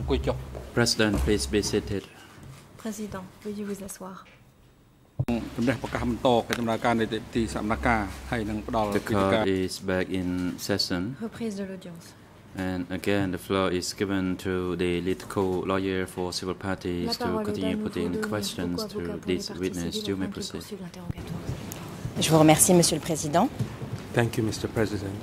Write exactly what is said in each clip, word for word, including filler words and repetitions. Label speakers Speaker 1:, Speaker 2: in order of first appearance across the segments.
Speaker 1: President, please be seated.
Speaker 2: Président, veuillez vous asseoir.
Speaker 1: The court is back in session.
Speaker 2: Reprise de l'audience.
Speaker 1: And again, the floor is given to the lead co-lawyer for civil parties to continue putting questions to this witness. You may proceed.
Speaker 3: Je vous remercie, Monsieur le Président.
Speaker 4: Thank you, Mister President.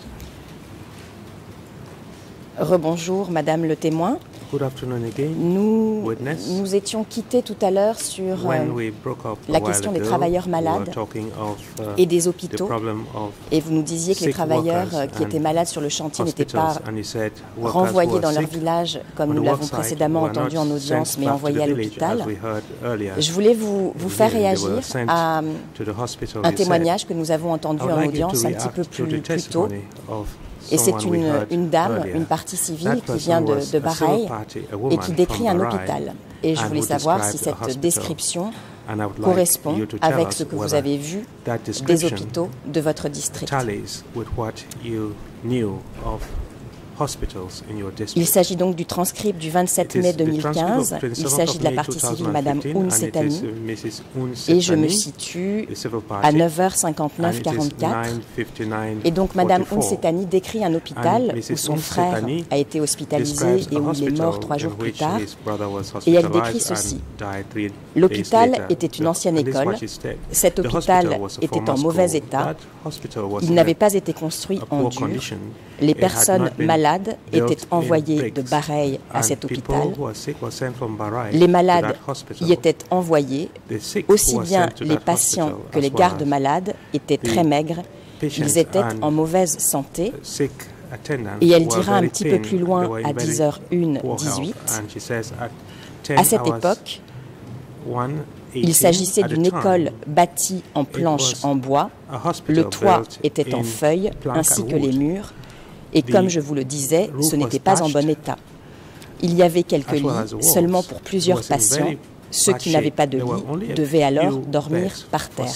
Speaker 3: Rebonjour, Madame le témoin.
Speaker 4: Good afternoon again.
Speaker 3: Nous
Speaker 4: Witness.
Speaker 3: nous étions quittés tout à l'heure sur
Speaker 4: When
Speaker 3: euh,
Speaker 4: we broke up a
Speaker 3: la
Speaker 4: while
Speaker 3: question des
Speaker 4: ago,
Speaker 3: travailleurs
Speaker 4: we were
Speaker 3: malades
Speaker 4: talking of, uh,
Speaker 3: et des
Speaker 4: the
Speaker 3: hôpitaux.
Speaker 4: problem of
Speaker 3: Et vous nous disiez que les
Speaker 4: sick
Speaker 3: travailleurs
Speaker 4: workers
Speaker 3: euh, qui étaient
Speaker 4: and
Speaker 3: malades sur le chantier n'étaient pas
Speaker 4: hospitals, and he said workers who
Speaker 3: renvoyés
Speaker 4: are
Speaker 3: dans leur
Speaker 4: sick
Speaker 3: village, comme
Speaker 4: on
Speaker 3: nous
Speaker 4: the
Speaker 3: l'avons
Speaker 4: work site
Speaker 3: précédemment
Speaker 4: were
Speaker 3: entendu
Speaker 4: not
Speaker 3: en audience,
Speaker 4: sent
Speaker 3: mais
Speaker 4: back to
Speaker 3: envoyés
Speaker 4: the
Speaker 3: à
Speaker 4: village,
Speaker 3: l'hôpital.
Speaker 4: as we heard earlier.
Speaker 3: Je voulais vous, vous faire
Speaker 4: They
Speaker 3: réagir
Speaker 4: were sent
Speaker 3: à
Speaker 4: to the hospital,
Speaker 3: un
Speaker 4: he said.
Speaker 3: témoignage que nous avons entendu
Speaker 4: I would
Speaker 3: en
Speaker 4: like you to
Speaker 3: audience un petit
Speaker 4: react
Speaker 3: peu
Speaker 4: to
Speaker 3: plus,
Speaker 4: the
Speaker 3: plus tôt.
Speaker 4: testimony of
Speaker 3: Et c'est
Speaker 4: someone we
Speaker 3: une,
Speaker 4: heard
Speaker 3: une dame,
Speaker 4: earlier.
Speaker 3: une partie civile
Speaker 4: That
Speaker 3: qui
Speaker 4: person
Speaker 3: vient de,
Speaker 4: was
Speaker 3: de
Speaker 4: a
Speaker 3: Bahreïn
Speaker 4: civil party, a
Speaker 3: et
Speaker 4: woman
Speaker 3: qui décrit
Speaker 4: from
Speaker 3: un
Speaker 4: Bahrain,
Speaker 3: hôpital. Et je
Speaker 4: and
Speaker 3: voulais
Speaker 4: who
Speaker 3: savoir si
Speaker 4: described a
Speaker 3: cette
Speaker 4: hospital.
Speaker 3: description
Speaker 4: And I would like
Speaker 3: correspond
Speaker 4: you to tell
Speaker 3: avec
Speaker 4: us
Speaker 3: ce que vous
Speaker 4: whether
Speaker 3: avez vu
Speaker 4: that
Speaker 3: des
Speaker 4: description
Speaker 3: hôpitaux de votre district.
Speaker 4: tallies with what you knew of hospitals in your district.
Speaker 3: Il s'agit donc du transcript du vingt-sept mai deux mille quinze. Il s'agit de la partie civile Madame Oun Setani. Et je me situe à neuf heures cinquante-neuf quarante-quatre. Et donc Madame Oun Setani décrit un hôpital où son frère a été hospitalisé et où il est mort trois jours plus tard. Et elle décrit ceci. L'hôpital était une ancienne école. Cet hôpital était en mauvais état. Il n'avait pas été construit en dur. Les personnes malades étaient envoyées de Bahreïn à cet hôpital. Les malades y étaient envoyés. Aussi bien les patients que les gardes malades étaient très maigres. Ils étaient en mauvaise santé. Et elle dira un petit peu plus loin à dix heures dix-huit. À cette époque, il s'agissait d'une école bâtie en planches en bois. Le toit était en feuilles ainsi que les murs. Et comme je vous le disais, ce n'était pas en bon état. Il y avait quelques lits seulement pour plusieurs patients. Ceux qui n'avaient pas de lit devaient alors dormir par terre.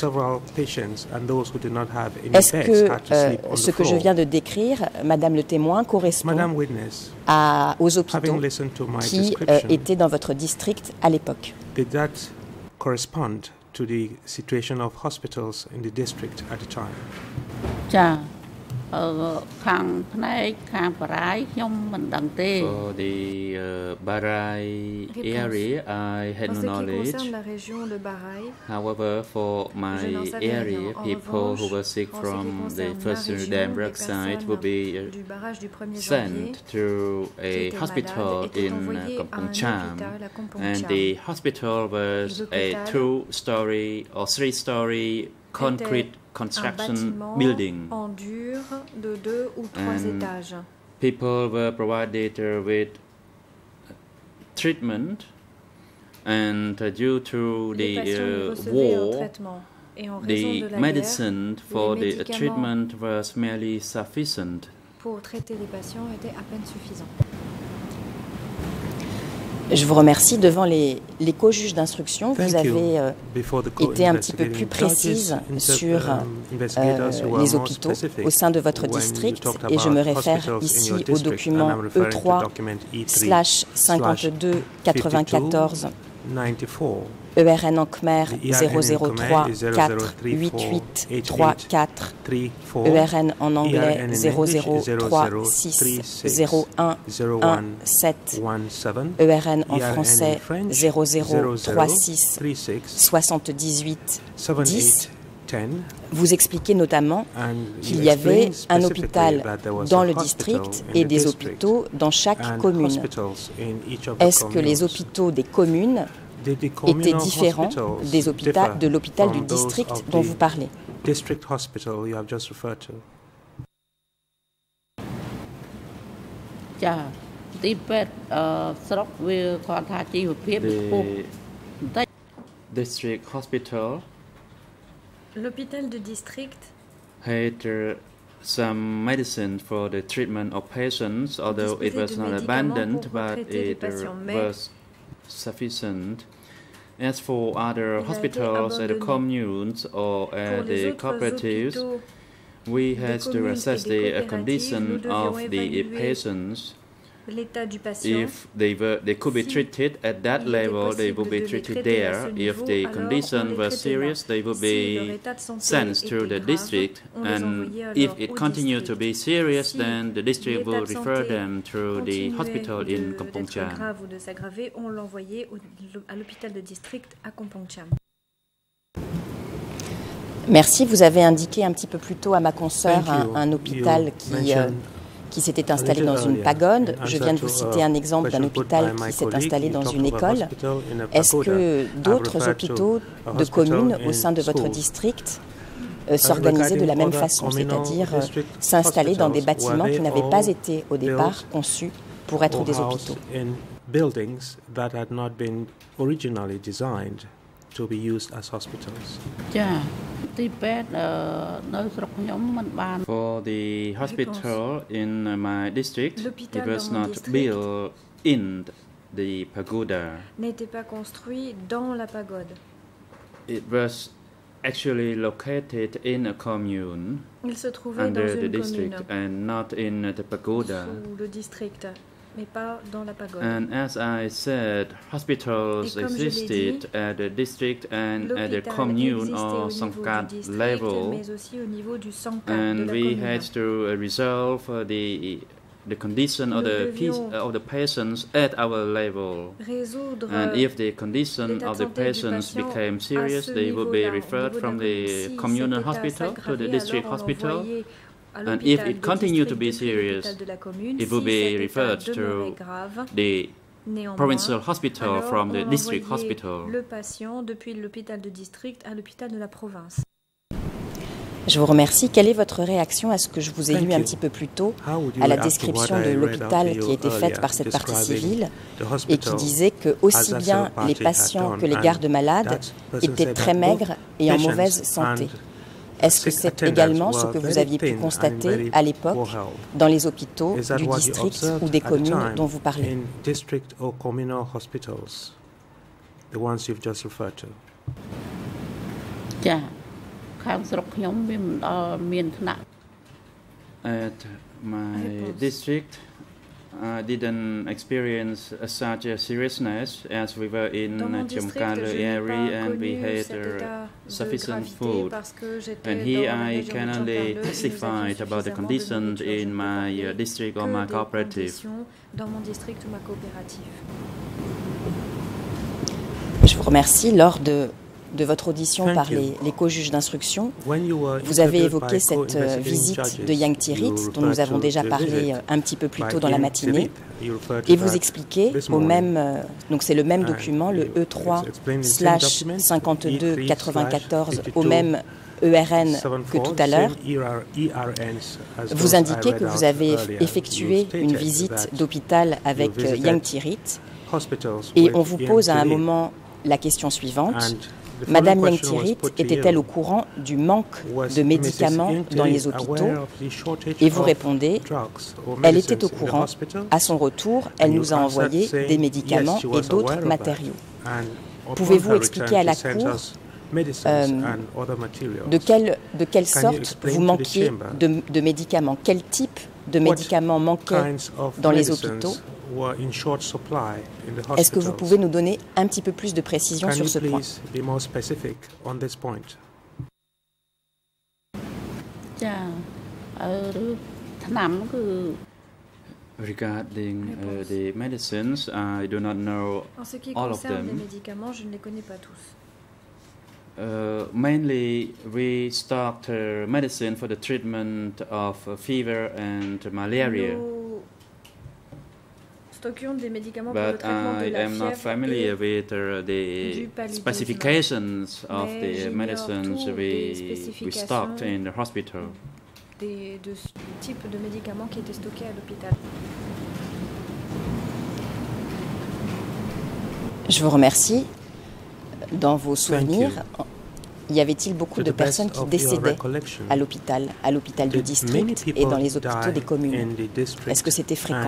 Speaker 3: Est-ce que euh, ce que je viens de décrire, Madame le témoin, correspond à, aux hôpitaux qui euh, étaient dans votre district à l'époque?
Speaker 5: For
Speaker 1: the uh, Bahrain area, I had no knowledge. However, for my area, people who were sick from the first dam work site will be uh, sent to a hospital in uh, Kampong Cham, and the hospital was a two-story or three-story concrete construction building.
Speaker 2: En dur de deux ou trois étages.
Speaker 1: People were provided uh, with treatment, and uh, due to the uh, war, the medicine for the treatment was merely sufficient.
Speaker 2: Pour traiter les patients était à peine suffisant.
Speaker 3: Je vous remercie. Devant les, les co-juges d'instruction, vous avez euh, été un petit peu plus précise sur euh, les hôpitaux au sein de votre district, et je me réfère ici au document E trois slash cinquante-deux quatre-vingt-quatorze E R N en Khmer zéro zéro trois quatre huit huit trois quatre, E R N en anglais zéro zéro trois six zéro un un sept, E R N en français zéro zéro trois six soixante-dix-huit dix. Vous expliquez notamment qu'il y avait un hôpital dans le district et des hôpitaux dans chaque commune. Est-ce que les hôpitaux des communes étaient différents des hôpitaux, de l'hôpital du district dont vous parlez?
Speaker 1: The district hospital
Speaker 2: L'hôpital de district
Speaker 1: had uh, some medicine for the treatment of patients, although it was not abundant, but it uh, was sufficient. As for other hospitals at the communes or at the cooperatives, we had to assess the uh, condition of the patients.
Speaker 2: l'état du patient.
Speaker 1: If they were, they could be treated at that level, they would be treated there. If the condition was serious, they would be sent to the district. And if it continued to be serious, then the district will refer them to the hospital in Kampong Cham.
Speaker 2: Grave ou de s'aggraver, on l'envoyait à l'hôpital de district à Kampong Cham.
Speaker 3: Merci. Vous avez indiqué un petit peu plus tôt à ma consoeur un, un hôpital qui, euh, qui s'était installé dans une pagode. Je viens de vous citer un exemple d'un hôpital qui s'est installé dans une école. Est-ce que d'autres hôpitaux de communes au sein de votre district euh, s'organisaient de la même façon, c'est-à-dire euh, s'installer dans des bâtiments qui n'avaient pas été au départ conçus pour être des hôpitaux?
Speaker 4: To be used as hospitals.
Speaker 5: Yeah.
Speaker 1: For the hospital in my district, it was not built in the pagoda.
Speaker 2: N'était pas construit dans la pagode.
Speaker 1: It was actually located in a commune
Speaker 2: Il se trouvait
Speaker 1: under
Speaker 2: dans
Speaker 1: the
Speaker 2: une
Speaker 1: district
Speaker 2: commune,
Speaker 1: and not in the pagoda.
Speaker 2: sous le district, mais pas dans la pagode.
Speaker 1: And as I said, hospitals existed
Speaker 2: dit,
Speaker 1: at the district and at the commune or Sangkat level,
Speaker 2: mais aussi au niveau du Sangkat
Speaker 1: and
Speaker 2: de la
Speaker 1: we
Speaker 2: commune.
Speaker 1: had to uh, resolve uh, the the condition of the peace, uh, of the patients at our level.
Speaker 2: Résoudre
Speaker 1: And if the condition of the patients became serious, they would be referred from the communal hospital to the district hospital. And if it continued to be serious, it would be referred to the provincial hospital from the district hospital.
Speaker 2: Le patient depuis l'hôpital de district à l'hôpital de la province.
Speaker 3: Je vous remercie. Quelle est votre réaction à ce que je vous ai lu un petit peu plus tôt, à la description de l'hôpital qui a été faite par cette partie civile et qui disait que aussi bien les patients que les gardes malades étaient très maigres et en mauvaise santé? Est-ce que c'est également ce que vous aviez pu constater à l'époque dans les hôpitaux du district ou des communes dont vous parlez?
Speaker 5: Yeah.
Speaker 1: At my district, I didn't experience uh, such a seriousness as we were in Chamkale area and we had uh, sufficient food. And here I can only testify about the conditions in my uh, district or my cooperative.
Speaker 2: Dans mon district ou ma coopérative.
Speaker 3: Je vous remercie. Lors de de votre audition par les, les co-juges d'instruction, vous avez évoqué cette euh, visite de Yang Thirit, dont nous avons déjà parlé euh, un petit peu plus tôt dans la matinée, et vous expliquez au même, euh, donc c'est le même document, le E trois slash cinquante-deux quatre-vingt-quatorze, au même E R N que tout à l'heure. Vous indiquez que vous avez effectué une visite d'hôpital avec euh, Yang Thirit, et on vous pose à un moment la question suivante. Madame Yang Thirit était-elle au courant du manque de médicaments dans les hôpitaux? Et vous répondez, elle était au courant. À son retour, elle nous a envoyé des médicaments et d'autres matériaux. Pouvez-vous expliquer à la Cour euh, de, quelle, de quelle sorte vous manquiez de, de médicaments? Quel type de médicaments manquaient dans les hôpitaux? Est-ce que vous pouvez nous donner un petit peu plus de précision sur ce point?
Speaker 1: Regarding uh, the medicines, I do not know
Speaker 2: En ce qui
Speaker 1: all of
Speaker 2: concerne les
Speaker 1: them.
Speaker 2: médicaments, je ne les connais pas tous.
Speaker 1: Uh, mainly, we stocked uh, medicine for the treatment of uh, fever and malaria.
Speaker 2: Nous stockions des médicaments pour le
Speaker 1: But
Speaker 2: traitement de
Speaker 1: I
Speaker 2: la
Speaker 1: am not
Speaker 2: fièvre
Speaker 1: familiar
Speaker 2: et
Speaker 1: with uh,
Speaker 2: du
Speaker 1: the
Speaker 2: paludisme.
Speaker 1: specifications of
Speaker 2: Mais
Speaker 1: the
Speaker 2: j'ignore
Speaker 1: medicines
Speaker 2: tout des
Speaker 1: we, we
Speaker 2: spécifications
Speaker 1: stocked in the hospital.
Speaker 2: des, de ce type de médicaments qui étaient stockés à l'hôpital.
Speaker 3: Je vous remercie. Dans vos souvenirs, y avait-il beaucoup de personnes qui décédaient à l'hôpital, à l'hôpital du district et dans les hôpitaux des communes? Est-ce que c'était fréquent?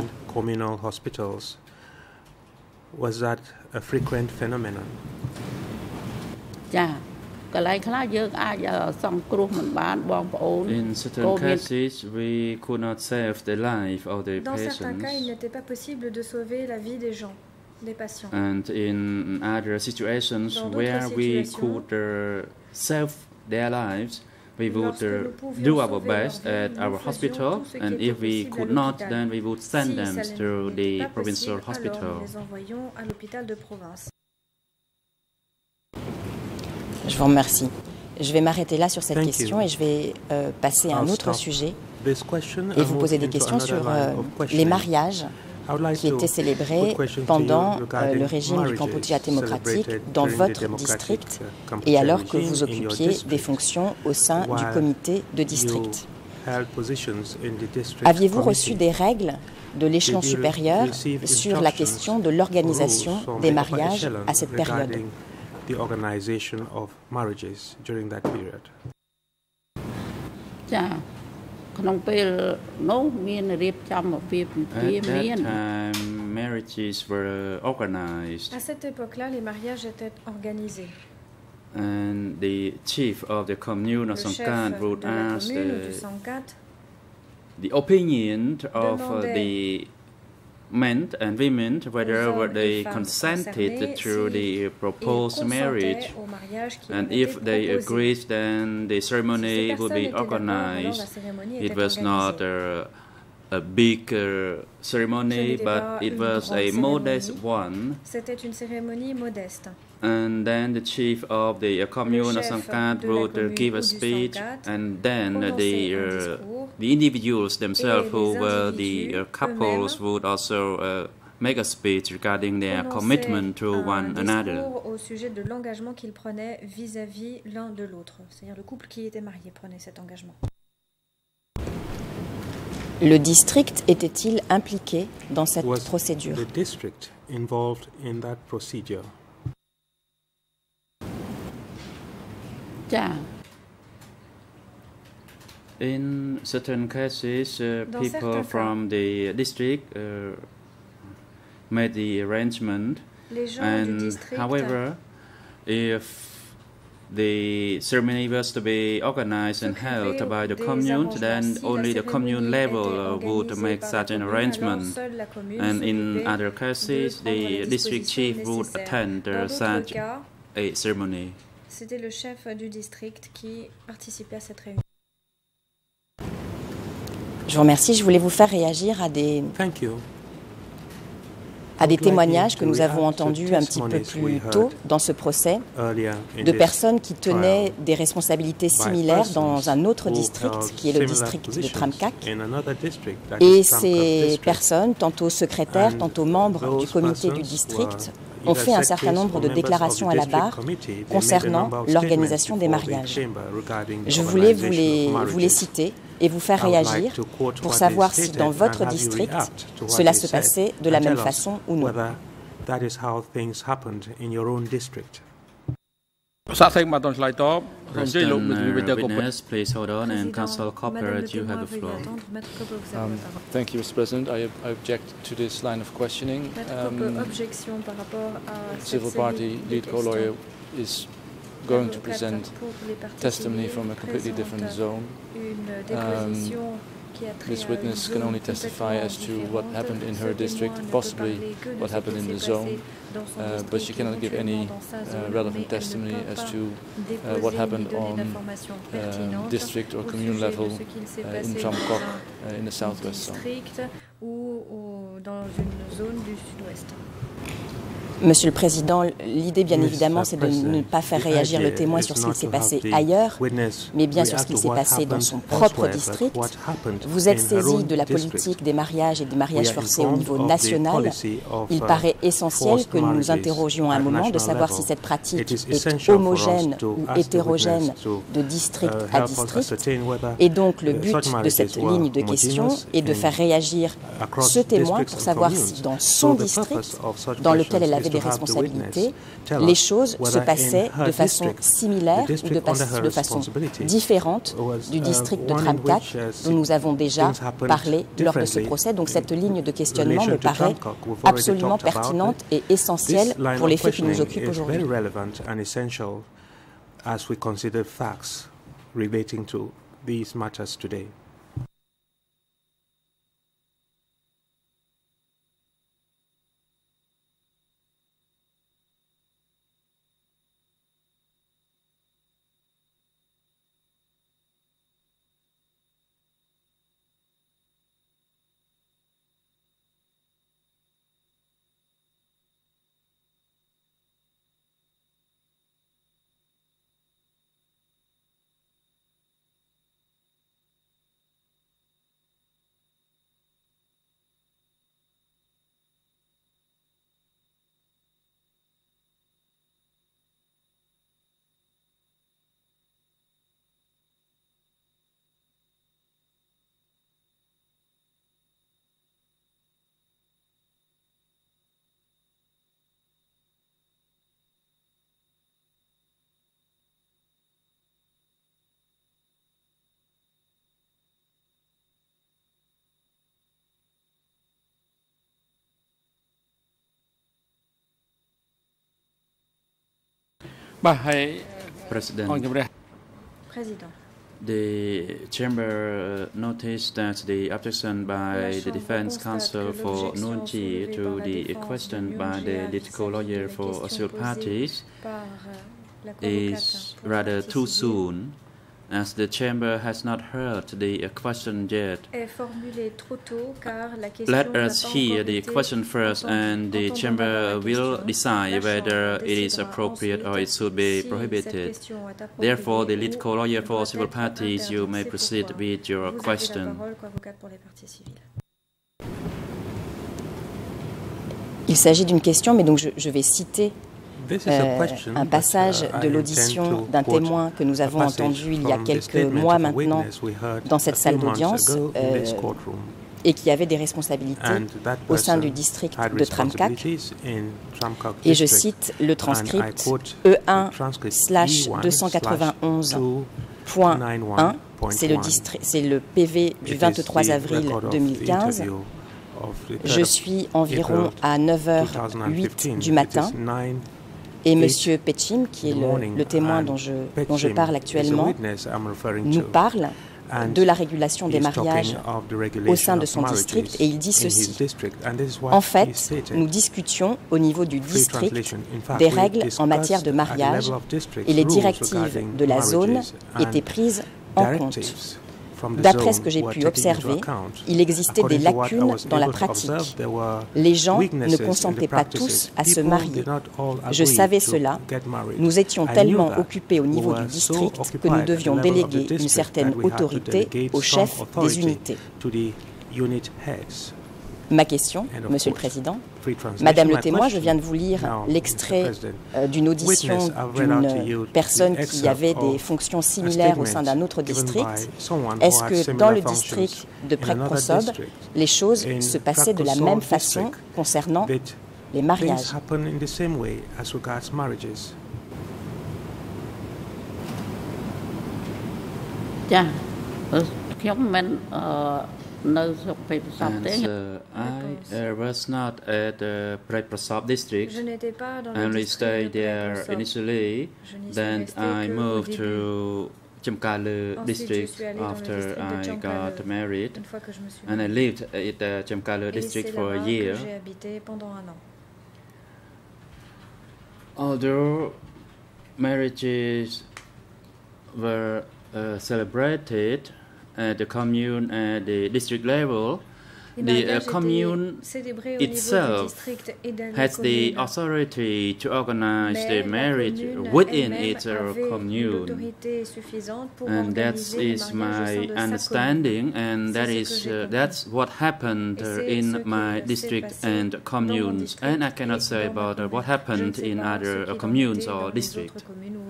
Speaker 5: Yeah.
Speaker 1: certain cases, we could not save the life of the
Speaker 2: Dans
Speaker 1: patients.
Speaker 2: certains cas, il n'était pas possible de sauver la vie des gens, des patients.
Speaker 1: And in other situations where we could uh, save their lives, we would uh, do our best at our hospital, and if we could not, then we would send them to the provincial hospital.
Speaker 3: Je vous remercie. Je vais m'arrêter là sur cette Thank question you. et je vais euh, passer à un autre sujet et vous poser des questions sur euh, les mariages like qui étaient célébrés pendant euh, le régime du Kampuchea démocratique dans votre district et alors que vous occupiez des fonctions au sein du comité de district. Aviez-vous reçu des règles de l'échelon supérieur sur la question de l'organisation des mariages à cette période?
Speaker 4: The organization of marriages during that period.
Speaker 1: At that time, marriages were organized.
Speaker 2: À cette époque-là, les mariages étaient organisés.
Speaker 1: And the chief of the commune of Songkhat would ask the, the opinion of uh, the men and women whether they consented to the proposed marriage, and if they agreed, then the ceremony would be organized. It was not a, a big uh, ceremony, but it was a modest one. And then the chief of the commune of Songkhat would uh, give a speech, and then uh, the uh, the individuals themselves, who were the uh, couples, would also uh, make a speech regarding their commitment to one another.
Speaker 2: Au sujet de l'engagement qu'ils prenaient vis-à-vis l'un de l'autre, c'est-à-dire le couple qui était marié prenait cet engagement.
Speaker 3: Le district était-il impliqué dans cette
Speaker 4: Was
Speaker 3: procédure?
Speaker 4: The district involved in that procedure?
Speaker 5: Yeah.
Speaker 1: In certain cases, uh, people from the district uh, made the arrangement, and however, if the ceremony was to be organized and held by the commune, then only the commune level uh, would make such an arrangement. And in other cases, the district chief would attend uh, such a ceremony.
Speaker 2: C'était le chef du district qui participait à cette réunion.
Speaker 3: Je vous remercie. Je voulais vous faire réagir à des, à des témoignages que nous avons entendus un petit peu plus tôt dans ce procès de personnes qui tenaient des responsabilités similaires dans un autre district qui est le district de Tramkak. Et ces personnes, tantôt secrétaires, tantôt membres du comité du district, ont fait un certain nombre de déclarations à la barre concernant l'organisation des mariages. Je voulais vous les, vous les citer et vous faire réagir pour savoir si dans votre district cela se passait de la même façon ou non.
Speaker 1: President uh, witness, please hold on, and Councillor Copper, you have the floor.
Speaker 6: Um, thank you, Mister President. I, I object to this line of questioning. Um, civil party lead co-lawyer is going to present testimony from a completely different zone. Um, this witness can only testify as to what happened in her district, possibly what happened in the zone, uh, but she cannot give any uh, relevant testimony as to uh, what happened on uh, district or commune level uh, in Pham Kok, uh, in the southwest zone.
Speaker 3: Monsieur le Président, l'idée bien évidemment c'est de ne pas faire réagir le témoin sur ce qui s'est passé ailleurs, mais bien sur ce qui s'est passé dans son propre district. Vous êtes saisi de la politique des mariages et des mariages forcés au niveau national. Il paraît essentiel que nous nous interrogions un moment de savoir si cette pratique est homogène ou hétérogène de district à district. Et donc le but de cette ligne de question est de faire réagir ce témoin pour savoir si dans son district, dans lequel elle avait des responsabilités, les choses se passaient de façon similaire ou de, de façon différente du district de Tramkak dont nous avons déjà parlé lors de ce procès. Donc cette ligne de questionnement me paraît absolument pertinente et essentielle pour les faits qui nous occupent aujourd'hui.
Speaker 4: as we consider facts relating to these matters today.
Speaker 1: President.
Speaker 2: Président.
Speaker 1: The chamber noticed that the objection by the defense counsel for Nuon Chea to the question by the political lawyer for assured parties is rather too soon, as the chamber has not heard the question yet. Let us hear the question first, and the chamber will decide whether it is appropriate or it should be prohibited. Therefore, the lead co-lawyer for civil parties, you may proceed with your question.
Speaker 3: Il s'agit d'une question, mais donc je, je vais citer Euh, un passage de l'audition d'un témoin que nous avons entendu il y a quelques mois maintenant dans cette salle d'audience euh, et qui avait des responsabilités au sein du district de Tramkak. Et je cite le transcript E un slash deux cent quatre-vingt-onze point un, c'est le, c'est le P V du vingt-trois avril deux mille quinze. Je suis environ à neuf heures huit du matin. Et M. Petchim, qui est le, le témoin dont je, dont je parle actuellement, nous parle de la régulation des mariages au sein de son district et il dit ceci. En fait, nous discutions au niveau du district des règles en matière de mariage et les directives de la zone étaient prises en compte. D'après ce que j'ai pu observer, il existait des lacunes dans la pratique. Les gens ne consentaient pas tous à se marier. Je savais cela. Nous étions tellement occupés au niveau du district que nous devions déléguer une certaine autorité aux chefs des unités. Ma question, Monsieur le Président, Madame le témoin, je viens de vous lire l'extrait euh, d'une audition d'une personne qui avait des fonctions similaires au sein d'un autre district. Est-ce que dans le district de Prek-Prosob, les choses se passaient de la même façon concernant les mariages?
Speaker 5: Tiens,
Speaker 1: And uh, I uh, was not at the Prek-Prosob district. I only stayed there initially. Then I moved to Chamkale district after I got married. And I lived at the Chamkale district for a year. Although marriages were uh, celebrated at the commune at the district level, the uh, commune itself has the authority to organize the marriage within its uh, commune. And that is my understanding, and that is uh, that's what happened uh, in my district and communes. And I cannot say about uh, what happened in other uh, communes or districts.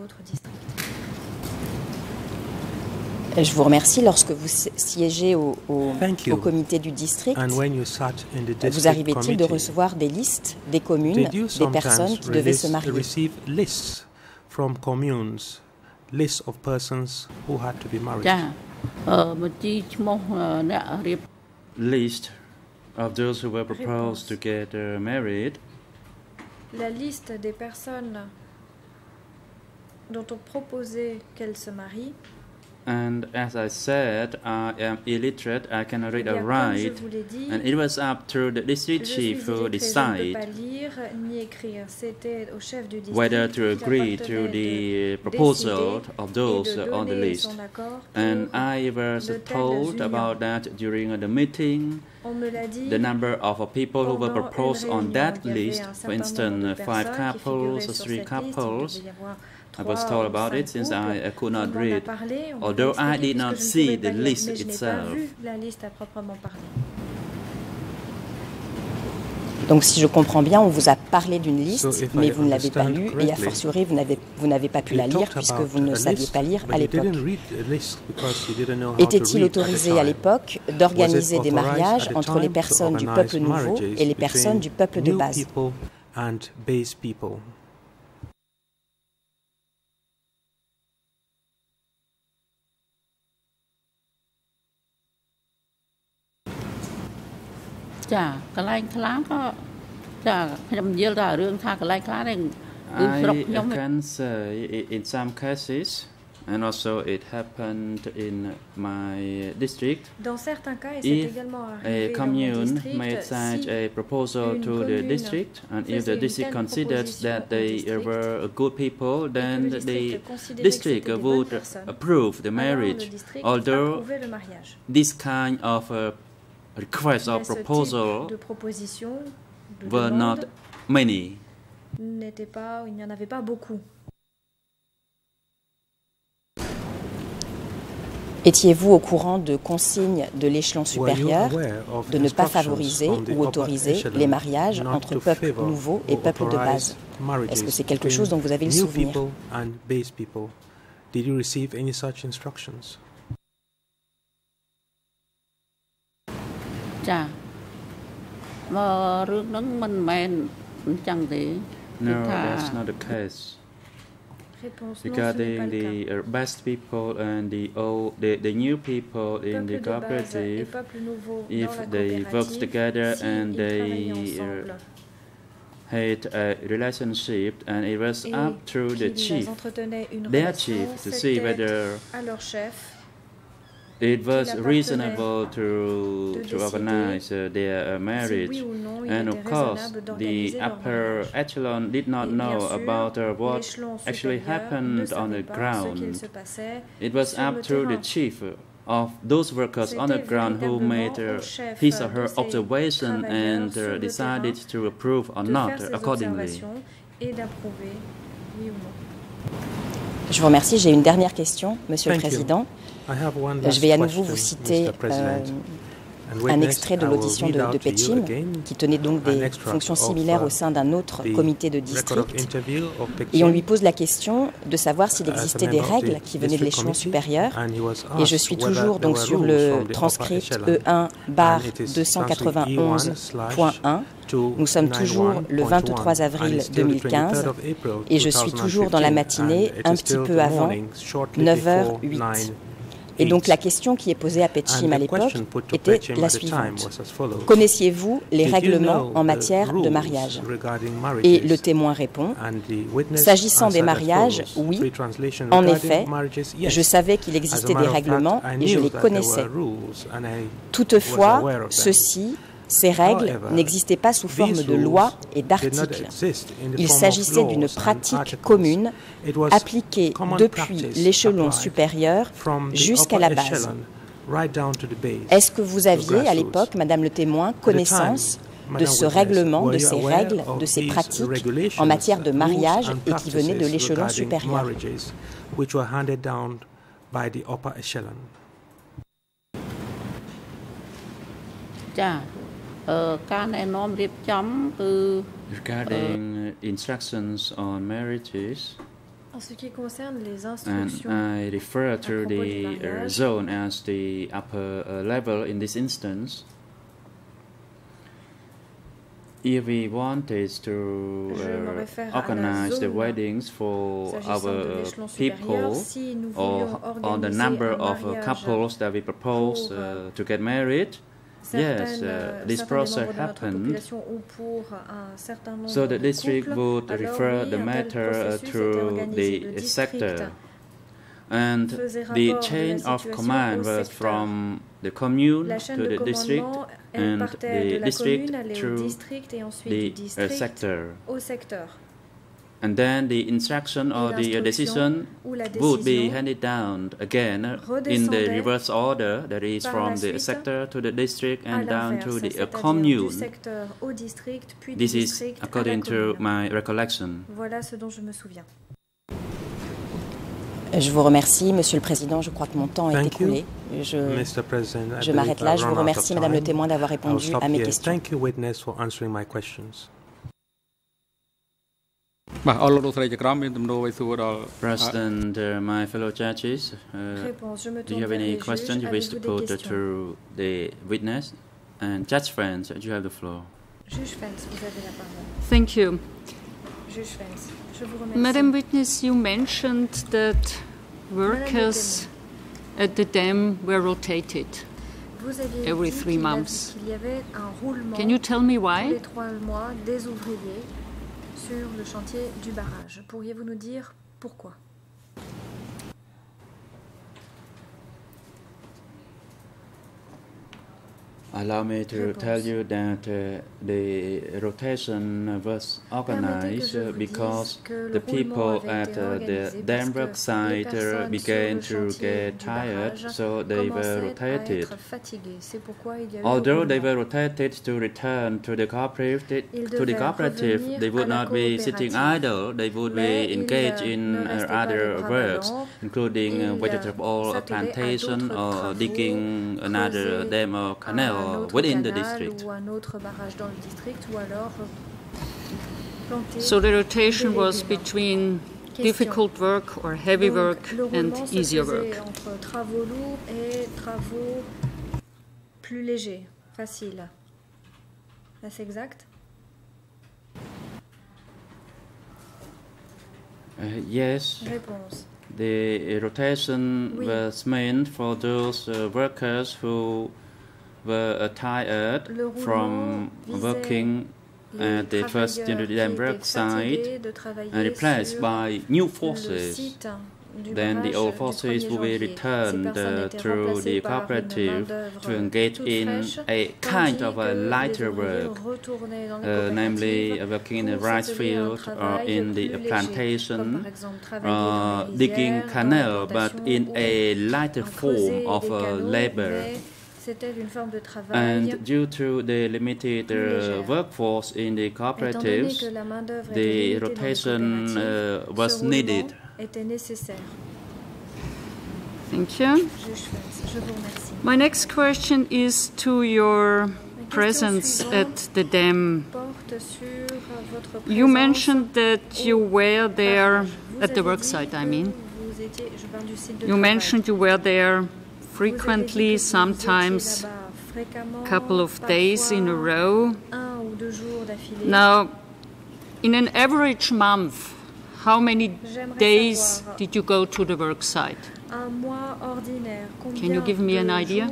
Speaker 3: Je vous remercie. Lorsque vous siégez au, au, au comité du district, vous arrivait-il de recevoir des listes des communes, des personnes qui devaient se marier?
Speaker 1: List of those who were proposed to get uh, married.
Speaker 2: La liste des personnes dont on proposait qu'elles se marient.
Speaker 1: And as I said, I am illiterate, I cannot read or write, and it was up to the district chief who decided whether to agree to the proposal of those on the list. And I was told about that during the meeting. The number of people who were proposed on that list, for instance, five couples or three couples, I was told about it since I, I could not read, although I did not see the list itself.
Speaker 3: Donc si je comprends bien, on vous a parlé d'une liste, mais vous ne l'avez pas lue, et a fortiori, vous n'avez, vous n'avez pas pu la lire puisque vous ne saviez pas lire à l'époque. Était-il autorisé à l'époque d'organiser des mariages entre les personnes du peuple nouveau et les personnes du peuple de base?
Speaker 5: I
Speaker 1: can say in some cases, and also it happened in my district,
Speaker 2: Dans certains cas, et c'est
Speaker 1: if
Speaker 2: également
Speaker 1: a
Speaker 2: arrivé dans mon
Speaker 1: commune
Speaker 2: district,
Speaker 1: made such
Speaker 2: si
Speaker 1: a proposal
Speaker 2: une
Speaker 1: to the
Speaker 2: commune
Speaker 1: district, and if
Speaker 2: faisait
Speaker 1: the
Speaker 2: une
Speaker 1: district
Speaker 2: telle
Speaker 1: considered
Speaker 2: proposition
Speaker 1: that
Speaker 2: au
Speaker 1: they
Speaker 2: district,
Speaker 1: were good people,
Speaker 2: et que
Speaker 1: then
Speaker 2: le
Speaker 1: the
Speaker 2: district considérait que
Speaker 1: district
Speaker 2: c'était des bonnes
Speaker 1: would
Speaker 2: personnes,
Speaker 1: approve the
Speaker 2: alors
Speaker 1: marriage,
Speaker 2: le district
Speaker 1: although
Speaker 2: approuvait le mariage.
Speaker 1: this kind of uh, request or
Speaker 2: Mais ce type
Speaker 1: proposal
Speaker 2: de proposition, de
Speaker 1: were
Speaker 2: demande,
Speaker 1: not many.
Speaker 2: n'était pas, il n'y en avait pas beaucoup.
Speaker 3: Étiez-vous au courant de consignes de l'échelon supérieur de ne pas favoriser ou autoriser les mariages entre peuples nouveaux et peuples de base? Est-ce que c'est quelque chose dont vous avez le souvenir?
Speaker 4: Did you receive any such instructions?
Speaker 1: No, that's not the case. Regarding the uh, best people and the old, the, the new people in the cooperative, if they work together and they uh, had a relationship, and it was up to the chief, their chief, to see whether it was reasonable to, to organize uh, their uh, marriage. And of course, the upper echelon did not know about uh, what actually happened on the ground. It was up to the chief of those workers on the ground who made uh, his or her observation and uh, decided to approve or not accordingly.
Speaker 3: Je vous remercie. J'ai une dernière question, Monsieur le Président. Je vais à nouveau vous citer euh, un extrait de l'audition de, de Petchim, qui tenait donc des fonctions similaires au sein d'un autre comité de district. Et on lui pose la question de savoir s'il existait des règles qui venaient de l'échelon supérieur. Et je suis toujours donc sur le transcript E un barre deux cent quatre-vingt-onze point un. Nous sommes toujours le vingt-trois avril deux mille quinze et je suis toujours dans la matinée, un petit peu avant neuf heures huit. Et donc la question qui est posée à Petchim à l'époque était la suivante. Connaissiez-vous les règlements en matière de mariage? Et le témoin répond, s'agissant des mariages, oui, en effet, je savais qu'il existait des règlements et je les connaissais. Toutefois, ceux-ci, ces règles n'existaient pas sous forme de lois et d'articles. Il s'agissait d'une pratique commune appliquée depuis l'échelon supérieur jusqu'à la base. Est-ce que vous aviez à l'époque, Madame le témoin, connaissance de ce règlement, de ces règles, de ces pratiques en matière de mariage et qui venaient de l'échelon supérieur?
Speaker 1: Regarding instructions on marriages,
Speaker 2: en ce qui concerne les instructions,
Speaker 1: and I refer to the uh, zone as the upper uh, level in this instance. If we wanted to uh, organize the weddings for our people, or on the number of uh, couples that we propose uh, to get married, yes, uh, this process happened. So the district would refer the matter to the sector. And the chain of command was from the commune to the district, and the district through the uh, sector. And then the instruction or the decision would be handed down again in the reverse order, that is from the sector to the district and down to the uh, commune. This is according to my recollection.
Speaker 2: Voilà ce dont je me souviens.
Speaker 3: Je vous remercie, Monsieur le Président. Je crois que mon temps est écoulé. Je, je m'arrête là. Je vous remercie, Madame le témoin, d'avoir répondu à mes questions.
Speaker 4: Thank you, witness, for answering my questions.
Speaker 1: President, uh, my fellow judges, uh, do you have any questions you wish to put to the witness? And Judge Fens, you have the floor.
Speaker 2: Juge Fens, vous avez la parole.
Speaker 5: Thank you.
Speaker 2: Juge Fens, je vous remercie.
Speaker 5: Madam Witness, you mentioned that workers at the dam were rotated every three months. Can you tell me why?
Speaker 2: Tous les trois mois, des ouvriers sur le chantier du barrage. Pourriez-vous nous dire pourquoi?
Speaker 1: Allow me to tell you that uh, the rotation was organized uh, because the people at uh, the dam work site uh, began to get tired, so they were rotated. Although they were rotated to return to the cooperative, to the cooperative, they would not be sitting idle. They would be engaged in uh, other works, including uh, vegetable plantation or digging another dam or canal within the district.
Speaker 5: So the rotation was between difficult work or heavy work and easier work.
Speaker 2: Entre travaux lourds et travaux plus légers, faciles. Est-ce exact?
Speaker 1: Uh, yes.
Speaker 2: Réponse.
Speaker 1: The rotation oui. was meant for those uh, workers who were uh, tired from working at the first dam work site and replaced by new forces. Then the old forces will be returned uh, through the cooperative to engage in a kind of a lighter work, uh, namely uh, working in the rice field or in the plantation, uh, digging canal, but in a lighter form of uh, labor. And due to the limited uh, workforce in the cooperatives, the rotation uh, was needed.
Speaker 5: Thank you. My next question is to your presence at the dam. You mentioned that you were there at the work site, I mean. You mentioned you were there frequently, sometimes a couple of days in a row. Now, in an average month, how many days did you go to the work site? Can you give me an idea?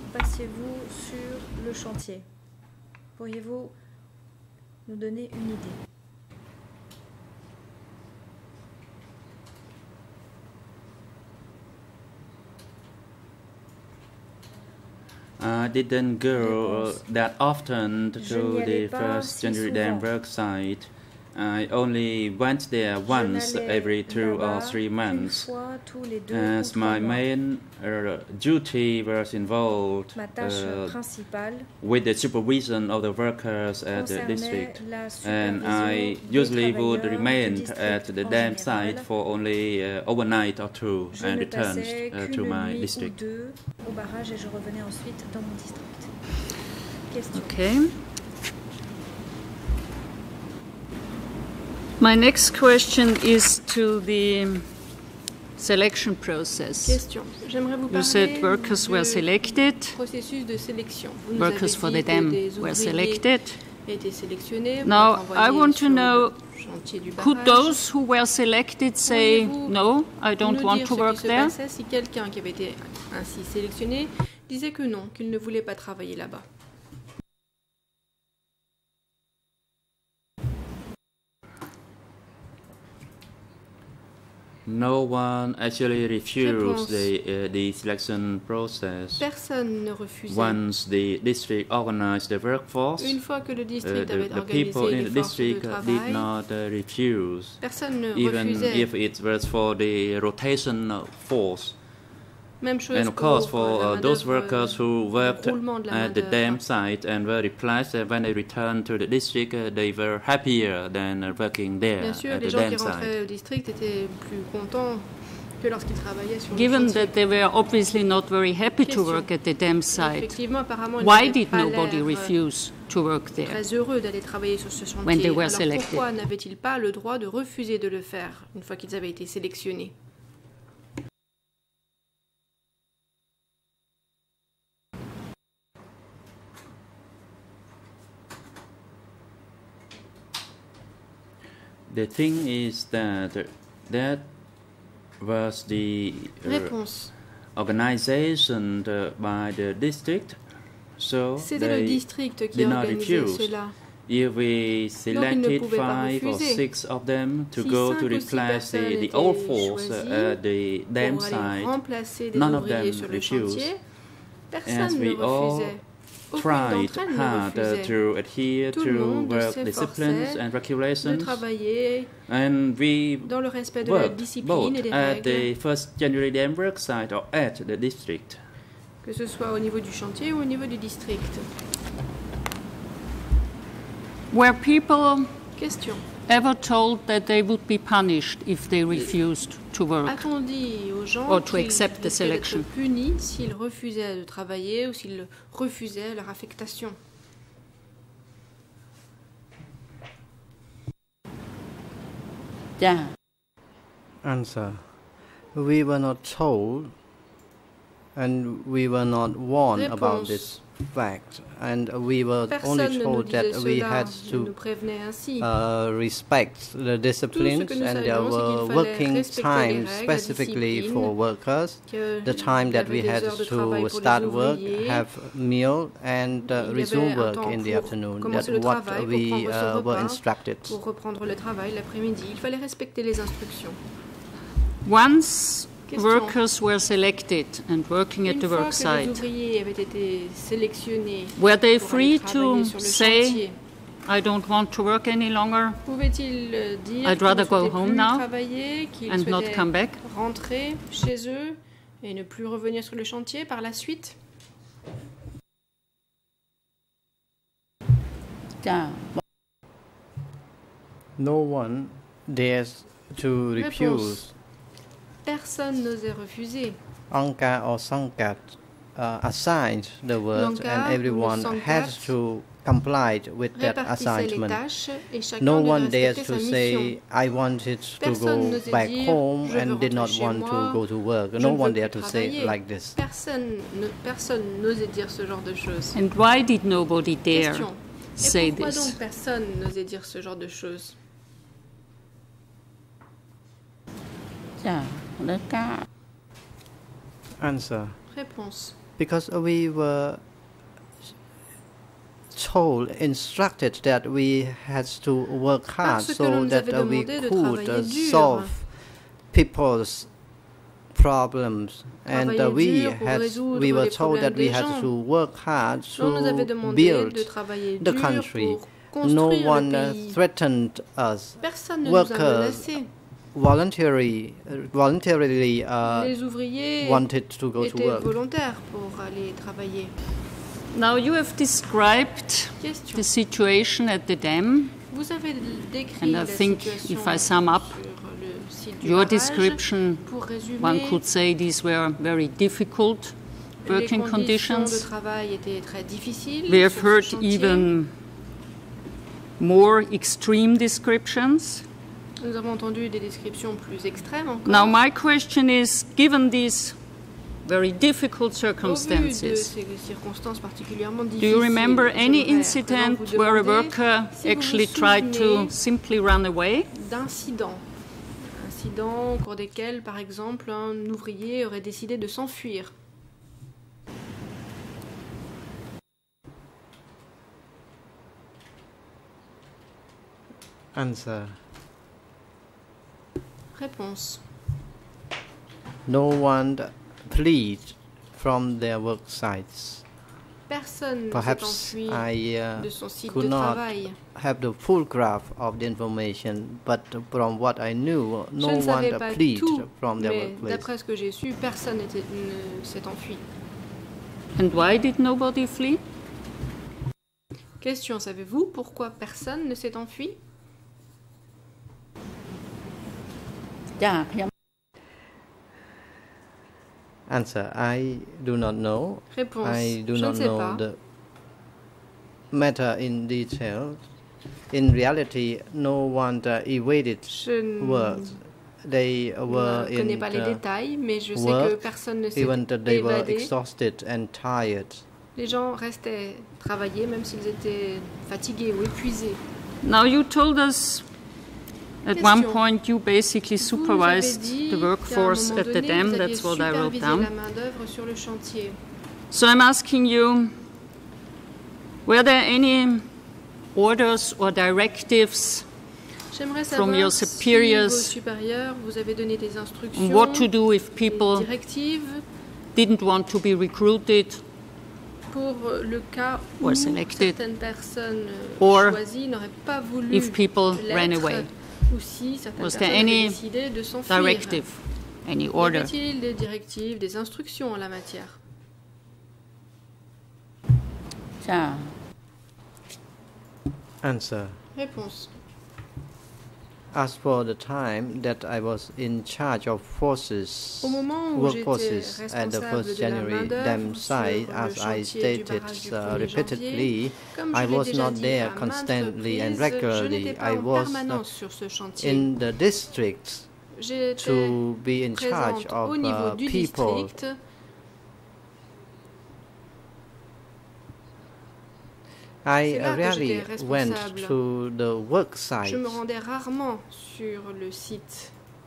Speaker 2: Pourriez-vous nous donner une idée?
Speaker 1: I didn't go that often to the first January dam work site. I only went there once every two or three months, as my main uh, duty was involved uh, with the supervision of the workers at the district, and I usually would remain at the dam site for only uh, overnight or two and return uh, to my district.
Speaker 5: Okay. My next question is to the selection process.
Speaker 7: Question. J'aimerais vous
Speaker 5: you said workers were selected.
Speaker 7: Processus de sélection. Vous
Speaker 5: workers for the dam were selected.
Speaker 7: Sélectionnés,
Speaker 5: now, I want to know, could those who were selected say, no, I don't want to work there?
Speaker 7: Si quelqu'un qui avait été ainsi sélectionné disait que non, qu'il ne voulait pas travailler là-bas.
Speaker 1: No one actually refused the, uh, the selection process.
Speaker 7: Personne ne refusait.
Speaker 1: Once the district organized the workforce,
Speaker 7: Une fois que le district
Speaker 1: uh,
Speaker 7: avait
Speaker 1: the, the
Speaker 7: organisé
Speaker 1: people in
Speaker 7: les
Speaker 1: the
Speaker 7: forces de
Speaker 1: district
Speaker 7: travail,
Speaker 1: did not uh, refuse,
Speaker 7: personne ne
Speaker 1: even
Speaker 7: refusait.
Speaker 1: if it was for the rotation force.
Speaker 7: Même chose
Speaker 1: and of course,
Speaker 7: pour
Speaker 1: for uh, those workers who worked
Speaker 7: de
Speaker 1: at the dam site and were replaced, uh, when they returned to the district, uh, they were happier than uh, working there
Speaker 7: Bien sûr,
Speaker 1: at
Speaker 7: les
Speaker 1: the
Speaker 7: gens
Speaker 1: dam
Speaker 7: qui rentraient
Speaker 1: site.
Speaker 7: au district étaient plus contents que lorsqu'ils travaillaient sur
Speaker 5: Given
Speaker 7: le chantier.
Speaker 5: that they were obviously not very happy to
Speaker 7: Question.
Speaker 5: work at the dam site,
Speaker 7: Effectivement, apparemment, ils
Speaker 5: why
Speaker 7: n'avaient
Speaker 5: did
Speaker 7: pas
Speaker 5: nobody
Speaker 7: l'air,
Speaker 5: refuse to work there?
Speaker 7: très heureux d'aller travailler sur ce
Speaker 5: When they
Speaker 7: chantier.
Speaker 5: were
Speaker 7: Alors
Speaker 5: selected.
Speaker 7: pourquoi n'avaient-ils pas le droit de refuser de le faire une fois qu'ils avaient été sélectionnés?
Speaker 1: The thing is that that was the uh,
Speaker 7: Réponse.
Speaker 1: organization uh, by the district, so
Speaker 7: C'était le
Speaker 1: they
Speaker 7: district qui
Speaker 1: did not
Speaker 7: organisait
Speaker 1: refuse.
Speaker 7: cela.
Speaker 1: If we selected
Speaker 7: pouvaient pas
Speaker 1: five or
Speaker 7: refuser.
Speaker 1: six of them to
Speaker 7: Si
Speaker 1: go
Speaker 7: cinq
Speaker 1: to
Speaker 7: ou six
Speaker 1: replace the,
Speaker 7: personnes
Speaker 1: the old
Speaker 7: étaient
Speaker 1: force uh,
Speaker 7: choisies
Speaker 1: at the dam
Speaker 7: Pour aller
Speaker 1: site,
Speaker 7: remplacer des
Speaker 1: none of
Speaker 7: ouvriers
Speaker 1: them
Speaker 7: sur le
Speaker 1: refused.
Speaker 7: chantier,
Speaker 1: As
Speaker 7: personne
Speaker 1: we
Speaker 7: ne
Speaker 1: all
Speaker 7: refusait. Aucune
Speaker 1: tried
Speaker 7: d'entre elles ne
Speaker 1: hard uh,
Speaker 7: refusait.
Speaker 1: to adhere
Speaker 7: Tout le
Speaker 1: to
Speaker 7: monde
Speaker 1: work
Speaker 7: s'efforçait
Speaker 1: disciplines and
Speaker 7: de
Speaker 1: regulations,
Speaker 7: travailler
Speaker 1: and we
Speaker 7: dans le respect de la
Speaker 1: worked
Speaker 7: discipline
Speaker 1: both
Speaker 7: et des
Speaker 1: at
Speaker 7: règles,
Speaker 1: the first January dam work site or at the district.
Speaker 7: que ce soit au niveau du chantier ou au niveau du district.
Speaker 5: Were people
Speaker 7: Question.
Speaker 5: ever told that they would be punished if they refused to work?
Speaker 7: A-t-on dit aux gens
Speaker 5: Or to
Speaker 7: qu'ils
Speaker 5: accept the
Speaker 7: risquaient d'être
Speaker 5: selection?
Speaker 7: punis s'ils refusaient de travailler ou s'ils refusaient leur affectation?
Speaker 8: Yeah. Answer. We were not told and we were not warned
Speaker 7: Réponse.
Speaker 8: about this fact, and we were
Speaker 7: Personne
Speaker 8: only
Speaker 7: ne nous
Speaker 8: told that
Speaker 7: disait
Speaker 8: we
Speaker 7: cela,
Speaker 8: had
Speaker 7: ne nous
Speaker 8: to
Speaker 7: prévenait ainsi.
Speaker 8: uh, respect the disciplines,
Speaker 7: que nous
Speaker 8: and there
Speaker 7: savions, c'est qu'il
Speaker 8: were
Speaker 7: fallait
Speaker 8: working
Speaker 7: respecter les
Speaker 8: times
Speaker 7: règles,
Speaker 8: specifically
Speaker 7: discipline,
Speaker 8: for workers,
Speaker 7: que
Speaker 8: the time
Speaker 7: il y
Speaker 8: that
Speaker 7: avait
Speaker 8: we
Speaker 7: des
Speaker 8: had
Speaker 7: heures de travail
Speaker 8: to
Speaker 7: pour les
Speaker 8: start work,
Speaker 7: ouvriers,
Speaker 8: have meal, and
Speaker 7: il y
Speaker 8: uh,
Speaker 7: avait
Speaker 8: resume
Speaker 7: un
Speaker 8: work
Speaker 7: temps
Speaker 8: in the
Speaker 7: pour
Speaker 8: afternoon.
Speaker 7: commencer
Speaker 8: That's
Speaker 7: le
Speaker 8: what
Speaker 7: travail, pour
Speaker 8: we
Speaker 7: prendre son
Speaker 8: uh, were
Speaker 7: repas,
Speaker 8: instructed.
Speaker 7: pour reprendre le travail l'après-midi. Il fallait respecter les instructions.
Speaker 5: Once
Speaker 7: Question.
Speaker 5: workers were selected and working at
Speaker 7: Une
Speaker 5: the
Speaker 7: fois
Speaker 5: work
Speaker 7: que les
Speaker 5: site,
Speaker 7: ouvriers avaient été sélectionnés
Speaker 5: were they
Speaker 7: pour aller
Speaker 5: free
Speaker 7: travailler
Speaker 5: to
Speaker 7: sur le
Speaker 5: say,
Speaker 7: chantier,
Speaker 5: I don't want to work any longer
Speaker 7: pouvaient-ils euh, dire
Speaker 5: I'd
Speaker 7: qu'ils ne
Speaker 5: rather go
Speaker 7: souhaitaient
Speaker 5: home
Speaker 7: plus
Speaker 5: now
Speaker 7: travailler, qu'ils
Speaker 5: and not
Speaker 7: souhaitaient
Speaker 5: come back?
Speaker 7: rentrer chez eux et ne plus revenir sur le chantier par la suite?
Speaker 8: Yeah. No one dares to refuse.
Speaker 7: Réponse. Personne n'osait refuser.
Speaker 8: Angkar or Sankat uh, assigned the work,
Speaker 7: L'Angkar
Speaker 8: and
Speaker 7: ou
Speaker 8: everyone
Speaker 7: le
Speaker 8: has
Speaker 7: Sankat
Speaker 8: to comply with that
Speaker 7: répartissait les
Speaker 8: assignment.
Speaker 7: tâches et chacun
Speaker 8: No
Speaker 7: devait
Speaker 8: one dares
Speaker 7: respecter
Speaker 8: to
Speaker 7: sa mission.
Speaker 8: say, I wanted to
Speaker 7: Personne
Speaker 8: go
Speaker 7: n'osait
Speaker 8: back
Speaker 7: dire,
Speaker 8: home
Speaker 7: je veux
Speaker 8: and did
Speaker 7: rentrer
Speaker 8: not
Speaker 7: chez
Speaker 8: want
Speaker 7: moi,
Speaker 8: to go to work.
Speaker 7: je
Speaker 8: No
Speaker 7: ne veux
Speaker 8: one
Speaker 7: plus
Speaker 8: dared to say
Speaker 7: travailler.
Speaker 8: like this.
Speaker 7: Personne ne- personne n'osait dire ce genre de choses.
Speaker 5: And why did nobody dare
Speaker 7: Question.
Speaker 5: say
Speaker 7: Et pourquoi
Speaker 5: this?
Speaker 7: donc personne n'osait dire ce genre de choses?
Speaker 8: Answer.
Speaker 7: Réponse.
Speaker 8: Because we were told, instructed that we had to work hard
Speaker 7: Parce que
Speaker 8: so
Speaker 7: l'on nous
Speaker 8: that
Speaker 7: avait
Speaker 8: uh, we
Speaker 7: demandé de
Speaker 8: could
Speaker 7: travailler
Speaker 8: uh,
Speaker 7: dur.
Speaker 8: solve people's problems, and uh,
Speaker 7: Travailler
Speaker 8: we
Speaker 7: dur pour
Speaker 8: had
Speaker 7: résoudre
Speaker 8: we were
Speaker 7: les
Speaker 8: told that
Speaker 7: problèmes
Speaker 8: we
Speaker 7: des
Speaker 8: had
Speaker 7: gens.
Speaker 8: to work hard
Speaker 7: On nous avait
Speaker 8: to
Speaker 7: demandé
Speaker 8: build
Speaker 7: de travailler
Speaker 8: the
Speaker 7: dur
Speaker 8: country.
Speaker 7: pour
Speaker 8: No
Speaker 7: construire
Speaker 8: one
Speaker 7: le
Speaker 8: uh,
Speaker 7: pays.
Speaker 8: threatened us.
Speaker 7: Personne ne nous a
Speaker 8: Workers
Speaker 7: menacés.
Speaker 8: voluntarily, uh, voluntarily uh,
Speaker 7: Les ouvriers
Speaker 8: wanted to go to
Speaker 7: étaient
Speaker 8: work.
Speaker 7: volontaires pour aller travailler.
Speaker 5: Now you have described
Speaker 7: Question.
Speaker 5: the situation at the dam,
Speaker 7: Vous avez décrit
Speaker 5: and I
Speaker 7: la
Speaker 5: think
Speaker 7: situation
Speaker 5: if I sum up
Speaker 7: sur le site du
Speaker 5: your
Speaker 7: barrage.
Speaker 5: description,
Speaker 7: Pour résumer,
Speaker 5: one could say these were very difficult working
Speaker 7: les conditions de
Speaker 5: conditions.
Speaker 7: travail étaient très difficiles.
Speaker 5: We have
Speaker 7: sur ce
Speaker 5: heard
Speaker 7: chantier.
Speaker 5: even more extreme descriptions.
Speaker 7: Nous avons entendu des descriptions plus extrêmes encore.
Speaker 5: Now my question is, given these very difficult
Speaker 7: Au vu de
Speaker 5: circumstances,
Speaker 7: ces circonstances particulièrement
Speaker 5: do
Speaker 7: difficiles,
Speaker 5: you remember any
Speaker 7: j'aimerais
Speaker 5: incident
Speaker 7: vous
Speaker 5: where a
Speaker 7: demander
Speaker 5: worker
Speaker 7: si vous vous
Speaker 5: actually tried to
Speaker 7: souvenez
Speaker 5: simply run away?
Speaker 7: d'incidents. Incidents au cours desquels, par exemple, un ouvrier aurait décidé de s'enfuir.
Speaker 8: Answer.
Speaker 7: Réponse.
Speaker 8: no one fled from their work sites.
Speaker 7: Personne
Speaker 8: Perhaps
Speaker 7: ne s'est enfui
Speaker 8: I uh,
Speaker 7: de son site
Speaker 8: could
Speaker 7: de
Speaker 8: not
Speaker 7: travail.
Speaker 8: have the full graph of the information, but from what I knew, no
Speaker 7: Je ne savais
Speaker 8: one
Speaker 7: pas
Speaker 8: fled
Speaker 7: tout,
Speaker 8: from their
Speaker 7: mais
Speaker 8: workplace.
Speaker 7: d'après ce que j'ai su, personne n'était- ne s'est enfui.
Speaker 5: And why did nobody flee?
Speaker 7: Question, savez-vous pourquoi personne ne s'est enfui?
Speaker 8: Answer: I do not know.
Speaker 7: Réponse,
Speaker 8: I do
Speaker 7: je
Speaker 8: not
Speaker 7: ne sais
Speaker 8: know
Speaker 7: pas.
Speaker 8: the matter in detail. In reality, no one uh, evaded
Speaker 7: Je ne
Speaker 8: work. They were
Speaker 7: ne connais
Speaker 8: in
Speaker 7: pas les
Speaker 8: uh,
Speaker 7: détails, mais je sais
Speaker 8: work,
Speaker 7: que personne ne s'est
Speaker 8: even though they were
Speaker 7: évadé.
Speaker 8: exhausted and tired.
Speaker 7: Les gens restaient travailler même s'ils étaient fatigués ou épuisés.
Speaker 5: Now you told us at
Speaker 7: Question.
Speaker 5: one point you basically
Speaker 7: Vous nous avez
Speaker 5: supervised
Speaker 7: dit
Speaker 5: the
Speaker 7: qu'à un
Speaker 5: workforce
Speaker 7: moment
Speaker 5: at the
Speaker 7: donné,
Speaker 5: dam,
Speaker 7: vous aviez
Speaker 5: that's what I wrote
Speaker 7: supervisé
Speaker 5: down.
Speaker 7: la main-d'œuvre sur le chantier.
Speaker 5: So I'm asking you, were there any orders or directives
Speaker 7: J'aimerais
Speaker 5: from
Speaker 7: savoir
Speaker 5: your
Speaker 7: si
Speaker 5: superiors
Speaker 7: vos supérieurs vous avez donné des instructions,
Speaker 5: on what to do if
Speaker 7: des
Speaker 5: people
Speaker 7: directives
Speaker 5: didn't want to be recruited
Speaker 7: pour le cas où
Speaker 5: or selected,
Speaker 7: certaines personnes euh,
Speaker 5: or
Speaker 7: choisies n'auraient pas voulu
Speaker 5: if people ran
Speaker 7: l'être,
Speaker 5: away?
Speaker 7: ou si certaines
Speaker 5: Was there
Speaker 7: personnes avaient
Speaker 5: any
Speaker 7: décidé de s'enfuir.
Speaker 5: directive, any
Speaker 7: Y
Speaker 5: order?
Speaker 7: avait-il des directives, des instructions en la matière?
Speaker 8: Answer:
Speaker 7: Réponse.
Speaker 8: As for the time that I was in charge of forces,
Speaker 7: Au moment où
Speaker 8: work
Speaker 7: j'étais
Speaker 8: forces at the
Speaker 7: responsable
Speaker 8: first
Speaker 7: de la
Speaker 8: January
Speaker 7: main-d'œuvre
Speaker 8: dam
Speaker 7: sur
Speaker 8: site,
Speaker 7: le
Speaker 8: as I
Speaker 7: chantier du
Speaker 8: stated
Speaker 7: barrage du
Speaker 8: uh,
Speaker 7: premier janvier,
Speaker 8: repeatedly,
Speaker 7: comme
Speaker 8: I
Speaker 7: je l'ai
Speaker 8: was
Speaker 7: déjà
Speaker 8: not
Speaker 7: dit
Speaker 8: there
Speaker 7: à maintes
Speaker 8: constantly and
Speaker 7: reprises, je
Speaker 8: regularly.
Speaker 7: n'étais pas
Speaker 8: I
Speaker 7: en
Speaker 8: was
Speaker 7: permanence
Speaker 8: uh,
Speaker 7: sur ce chantier.
Speaker 8: in the district
Speaker 7: J'étais
Speaker 8: to be in charge
Speaker 7: présente
Speaker 8: of
Speaker 7: au niveau
Speaker 8: uh,
Speaker 7: du
Speaker 8: people.
Speaker 7: district.
Speaker 8: I
Speaker 7: C'est là que
Speaker 8: rarely
Speaker 7: j'étais
Speaker 8: went
Speaker 7: responsable.
Speaker 8: to the work
Speaker 7: Je
Speaker 8: site.
Speaker 7: me rendais rarement sur le site.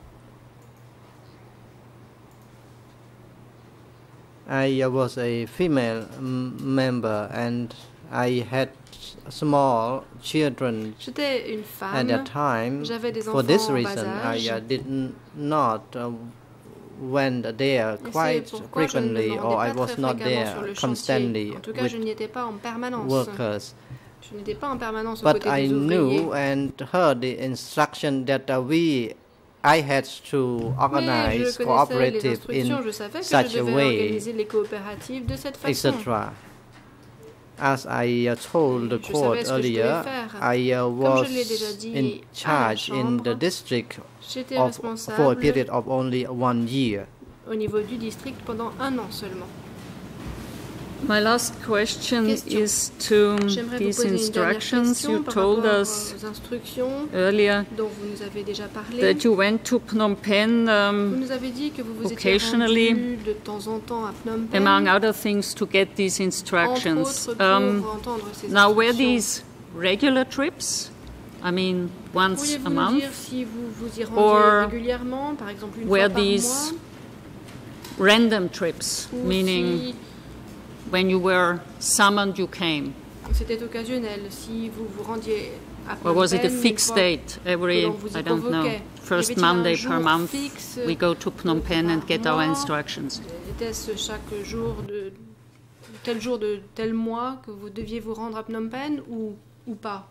Speaker 8: I uh, was a female m- member and I had small children
Speaker 7: J'étais une
Speaker 8: at that
Speaker 7: femme.
Speaker 8: time.
Speaker 7: J'avais des
Speaker 8: For this
Speaker 7: enfants en bas
Speaker 8: reason, I
Speaker 7: âge.
Speaker 8: uh, did n- not uh, went there
Speaker 7: Et c'est
Speaker 8: quite
Speaker 7: pourquoi je ne me
Speaker 8: frequently,
Speaker 7: rendais
Speaker 8: or I
Speaker 7: pas
Speaker 8: was
Speaker 7: très
Speaker 8: not
Speaker 7: fréquemment
Speaker 8: there
Speaker 7: sur le
Speaker 8: constantly
Speaker 7: chantier. En tout cas,
Speaker 8: with
Speaker 7: je n'y étais pas en permanence.
Speaker 8: workers.
Speaker 7: Je n'étais pas en permanence aux
Speaker 8: But
Speaker 7: côtés
Speaker 8: I
Speaker 7: des ouvriers.
Speaker 8: knew and heard the instruction that uh, we, I had to
Speaker 7: Mais je
Speaker 8: organize
Speaker 7: connaissais les
Speaker 8: cooperative
Speaker 7: instructions,
Speaker 8: in
Speaker 7: je savais que
Speaker 8: such
Speaker 7: je
Speaker 8: a
Speaker 7: devais
Speaker 8: way,
Speaker 7: organiser les coopératives de cette
Speaker 8: et
Speaker 7: façon.
Speaker 8: cetera. As I uh, told the
Speaker 7: Je
Speaker 8: court
Speaker 7: savais ce que je devais
Speaker 8: earlier,
Speaker 7: faire.
Speaker 8: I uh,
Speaker 7: Comme
Speaker 8: was
Speaker 7: je l'ai déjà dit
Speaker 8: in
Speaker 7: à la
Speaker 8: charge in the
Speaker 7: Chambre,
Speaker 8: district
Speaker 7: J'étais
Speaker 8: of, for a
Speaker 7: responsable
Speaker 8: period of only one year.
Speaker 7: au niveau du district pendant un an seulement.
Speaker 5: My last question
Speaker 7: Question.
Speaker 5: is to
Speaker 7: J'aimerais vous
Speaker 5: these
Speaker 7: poser une dernière
Speaker 5: instructions.
Speaker 7: question
Speaker 5: You
Speaker 7: par
Speaker 5: told
Speaker 7: rapport
Speaker 5: us
Speaker 7: aux instructions
Speaker 5: earlier
Speaker 7: dont vous nous avez déjà parlé.
Speaker 5: that you went to Phnom Penh,
Speaker 7: Vous
Speaker 5: um,
Speaker 7: nous avez dit que vous vous étiez
Speaker 5: occasionally,
Speaker 7: rendu de temps en temps à Phnom Penh,
Speaker 5: among other things, to get these
Speaker 7: entre
Speaker 5: instructions.
Speaker 7: autres pour
Speaker 5: Um,
Speaker 7: entendre ces
Speaker 5: now, were
Speaker 7: instructions.
Speaker 5: these regular trips? I mean, once
Speaker 7: Pourriez-vous
Speaker 5: a
Speaker 7: nous
Speaker 5: month?
Speaker 7: dire si vous vous y rendiez
Speaker 5: Or
Speaker 7: régulièrement, par exemple une
Speaker 5: were
Speaker 7: fois par
Speaker 5: these
Speaker 7: mois,
Speaker 5: random trips,
Speaker 7: ou
Speaker 5: meaning when you were summoned, you came?
Speaker 7: si c'était occasionnel, si vous vous rendiez à Phnom
Speaker 5: Or was it a
Speaker 7: Penh une
Speaker 5: fixed
Speaker 7: fois
Speaker 5: date every,
Speaker 7: que l'on vous y
Speaker 5: I don't know,
Speaker 7: convoquait?
Speaker 5: first
Speaker 7: Y avait-il un
Speaker 5: Monday
Speaker 7: jour
Speaker 5: per month,
Speaker 7: fixe
Speaker 5: we go to Phnom Penh and
Speaker 7: par
Speaker 5: get our
Speaker 7: mois?
Speaker 5: instructions?
Speaker 7: Était-ce chaque jour de tel jour de tel mois que vous deviez vous rendre à Phnom Penh ou, ou pas?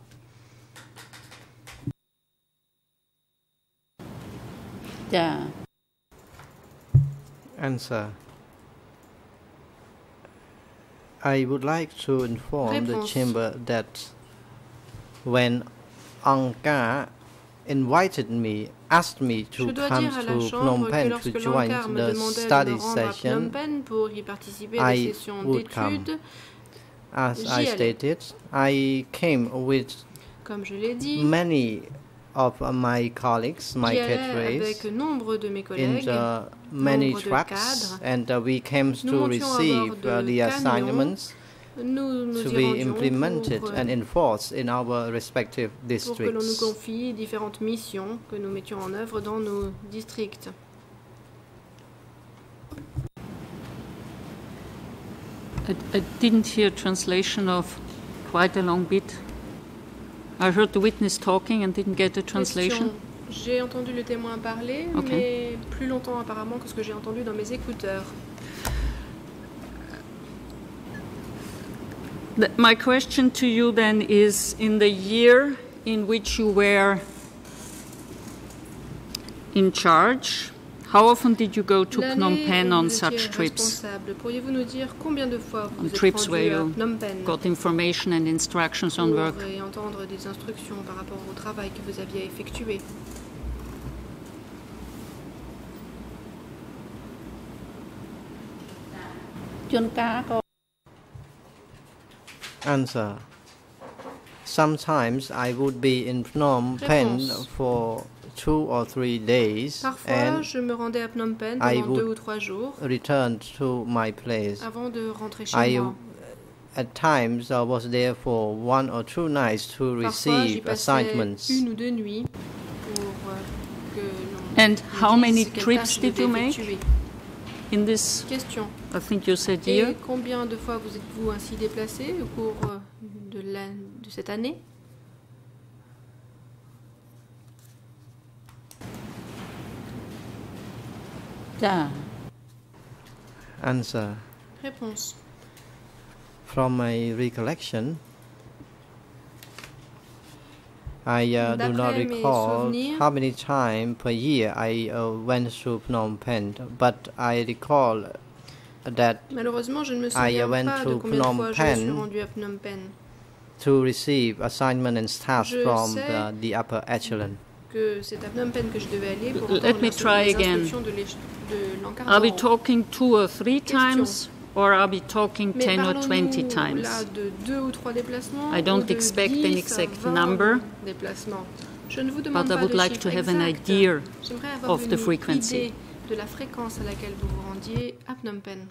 Speaker 3: Yeah.
Speaker 8: Answer. I would like to inform the
Speaker 7: Réponse.
Speaker 8: chamber that when Angkar invited me, asked me
Speaker 7: Je
Speaker 8: to
Speaker 7: dois
Speaker 8: come
Speaker 7: dire à la
Speaker 8: to Phnom
Speaker 7: Chambre que
Speaker 8: Penh to
Speaker 7: lorsque
Speaker 8: join
Speaker 7: l'Ankar me
Speaker 8: the
Speaker 7: demandait de
Speaker 8: study
Speaker 7: me rendre à Phnom
Speaker 8: session,
Speaker 7: Penh pour y participer à
Speaker 8: I
Speaker 7: des sessions
Speaker 8: would come.
Speaker 7: d'études,
Speaker 8: as
Speaker 7: J'y
Speaker 8: I
Speaker 7: allais.
Speaker 8: stated, I came with
Speaker 7: comme je l'ai dit,
Speaker 8: many of my colleagues, my
Speaker 7: j'y allais
Speaker 8: cadres,
Speaker 7: avec nombre de mes
Speaker 8: in
Speaker 7: collègues.
Speaker 8: the many
Speaker 7: nombre de
Speaker 8: trucks,
Speaker 7: cadres.
Speaker 8: and uh, we came
Speaker 7: Nous
Speaker 8: to
Speaker 7: montions à
Speaker 8: receive
Speaker 7: bord de
Speaker 8: uh, the
Speaker 7: camions.
Speaker 8: assignments
Speaker 7: Nous nous
Speaker 8: to
Speaker 7: y
Speaker 8: be
Speaker 7: rendions
Speaker 8: implemented
Speaker 7: pour, euh,
Speaker 8: and enforced in our respective
Speaker 7: pour que l'on nous
Speaker 8: districts.
Speaker 7: confie différentes missions que nous mettions en œuvre dans nos districts.
Speaker 5: I, I didn't hear translation of quite a long bit. I heard the witness talking and didn't get a translation.
Speaker 7: Question. J'ai entendu le témoin parler, okay. mais plus longtemps apparemment que ce que j'ai entendu dans mes écouteurs.
Speaker 5: The, my question to you then is, in the year in which you were in charge, how often did you go to Phnom Penh on such trips?
Speaker 7: Pourriez-vous nous dire combien de fois vous
Speaker 5: on
Speaker 7: êtes
Speaker 5: trips where
Speaker 7: rendu à
Speaker 5: you
Speaker 7: Phnom Penh
Speaker 5: got information and instructions on work?
Speaker 7: Pour entendre des instructions par rapport au travail que vous aviez effectué.
Speaker 8: Answer. Sometimes I would be in Phnom Penh for two or three days.
Speaker 7: Parfois, je me rendais à Phnom Penh pendant deux ou trois jours.
Speaker 8: Return to my place.
Speaker 7: Avant de rentrer chez
Speaker 8: I,
Speaker 7: moi.
Speaker 8: At times, I was there for one or two nights to receive assignments.
Speaker 7: Une ou deux nuits pour que l'on
Speaker 5: And how many trips did you make in this?
Speaker 7: Question.
Speaker 5: I think you said year.
Speaker 7: Et combien de fois vous êtes-vous ainsi déplacé au cours de, la, de cette année?
Speaker 8: Yeah. Answer.
Speaker 7: Réponse.
Speaker 8: From my recollection, I uh, do not recall how many times per year I uh, went to Phnom Penh, but I recall that
Speaker 7: Malheureusement, je ne me
Speaker 8: I
Speaker 7: souviens
Speaker 8: went
Speaker 7: pas
Speaker 8: to
Speaker 7: de combien de
Speaker 8: Phnom
Speaker 7: fois je me suis
Speaker 8: Penh
Speaker 7: rendu à Phnom Penh.
Speaker 8: to receive assignment and tasks
Speaker 7: Je
Speaker 8: from
Speaker 7: sais
Speaker 8: the, the upper echelon.
Speaker 7: Que c'est à Phnom Penh que je devais aller pour
Speaker 5: Let me try again. Are we talking two or three times, or are we talking ten or twenty times?
Speaker 7: Là de deux ou trois déplacements,
Speaker 5: I don't expect an exact number,
Speaker 7: Je ne vous demande
Speaker 5: but I
Speaker 7: pas
Speaker 5: would
Speaker 7: de
Speaker 5: like
Speaker 7: chiffre
Speaker 5: to have an
Speaker 7: exact.
Speaker 5: idea
Speaker 7: J'aimerais avoir
Speaker 5: of
Speaker 7: une
Speaker 5: the frequency.
Speaker 7: idée de la fréquence à laquelle vous vous rendiez à Phnom Penh.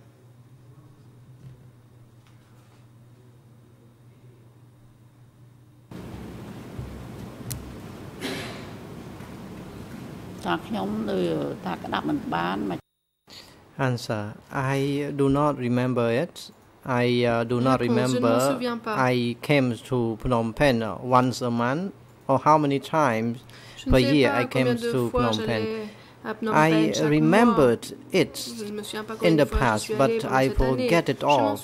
Speaker 8: Answer. I do not remember it. I uh, do not remember I came to Phnom Penh once a month, or how many times per year I came to Phnom Penh. I remembered it in the past, but I forget it all.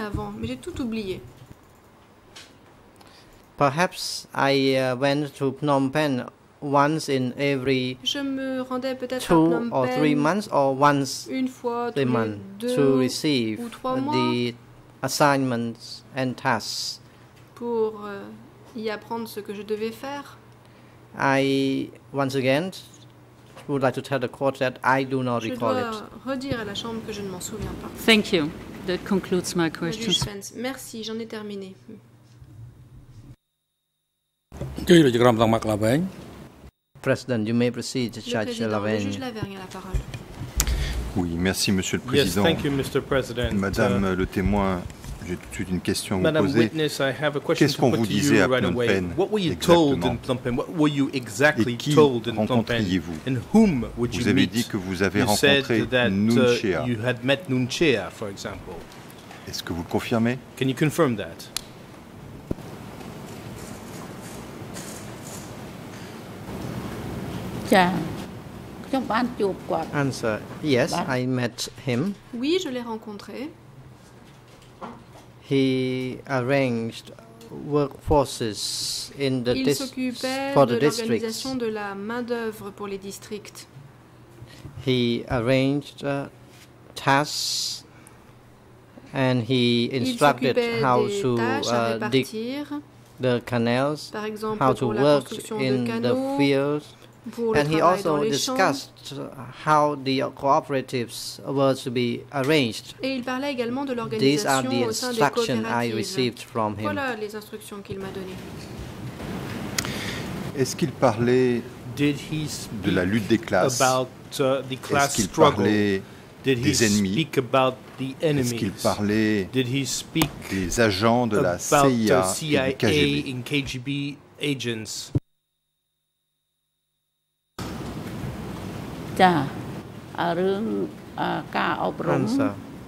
Speaker 8: Perhaps I uh, went to Phnom Penh once in every two or three months, or once a month, to receive the assignments and tasks.
Speaker 7: Pour euh, y apprendre ce que je devais faire.
Speaker 8: I once again would like to tell the court that I do not
Speaker 7: je
Speaker 8: recall
Speaker 7: dois
Speaker 8: it.
Speaker 7: redire à la chambre que je ne m'en souviens pas.
Speaker 5: Thank you. That concludes my questions.
Speaker 7: Merci, j'en ai terminé.
Speaker 8: President, you may proceed, Judge Lavergne.
Speaker 9: Oui, merci, Monsieur le Président.
Speaker 10: Yes, thank you, Mister President.
Speaker 9: Madame
Speaker 10: uh,
Speaker 9: le témoin, j'ai tout de suite une question à vous
Speaker 10: Madame
Speaker 9: poser.
Speaker 10: Witness, I have a question
Speaker 9: Qu'est-ce qu'on
Speaker 10: to
Speaker 9: vous
Speaker 10: put to
Speaker 9: disait
Speaker 10: you
Speaker 9: à
Speaker 10: right
Speaker 9: Phnom
Speaker 10: away.
Speaker 9: Penh
Speaker 10: What were you told in Phnom Penh? What were you exactly told in Phnom Penh? And whom would you
Speaker 9: vous avez
Speaker 10: meet?
Speaker 9: dit que vous avez
Speaker 10: you
Speaker 9: rencontré
Speaker 10: said that
Speaker 9: Nuon Chea.
Speaker 10: uh, you had met Nuon Chea, for example.
Speaker 9: Est-ce que vous le confirmez?
Speaker 10: Can you confirm that?
Speaker 8: Answer. Yes, I met him.
Speaker 7: Oui, je l'ai rencontré.
Speaker 8: He arranged workforces in the
Speaker 7: Il
Speaker 8: dis
Speaker 7: s'occupait
Speaker 8: for
Speaker 7: de
Speaker 8: the districts.
Speaker 7: l'organisation de la main-d'œuvre pour les districts.
Speaker 8: He arranged uh, tasks and he instructed how to uh, dig the canals,
Speaker 7: Par exemple,
Speaker 8: how to
Speaker 7: pour la
Speaker 8: work
Speaker 7: construction
Speaker 8: in
Speaker 7: de
Speaker 8: the
Speaker 7: canaux,
Speaker 8: fields.
Speaker 7: pour le
Speaker 8: And he
Speaker 7: travail
Speaker 8: also
Speaker 7: dans les
Speaker 8: discussed
Speaker 7: champs.
Speaker 8: how the cooperatives were to be arranged.
Speaker 7: Et il parlait également de
Speaker 8: These are
Speaker 7: l'organisation
Speaker 8: the
Speaker 7: au sein des
Speaker 8: instructions I
Speaker 7: coopératives.
Speaker 8: received from him.
Speaker 7: Voilà les instructions qu'il m'a données.
Speaker 9: Est-ce qu'il parlait
Speaker 10: Did he
Speaker 9: de la lutte des classes?
Speaker 10: About uh, the class
Speaker 9: Est-ce qu'il
Speaker 10: struggle?
Speaker 9: parlait
Speaker 10: Did he
Speaker 9: des ennemis?
Speaker 10: speak about the enemies?
Speaker 9: Est-ce qu'il parlait
Speaker 10: Did he speak
Speaker 9: des agents de la C I A,
Speaker 10: about the C I A
Speaker 9: et du K G B?
Speaker 10: and K G B agents?
Speaker 8: Answer.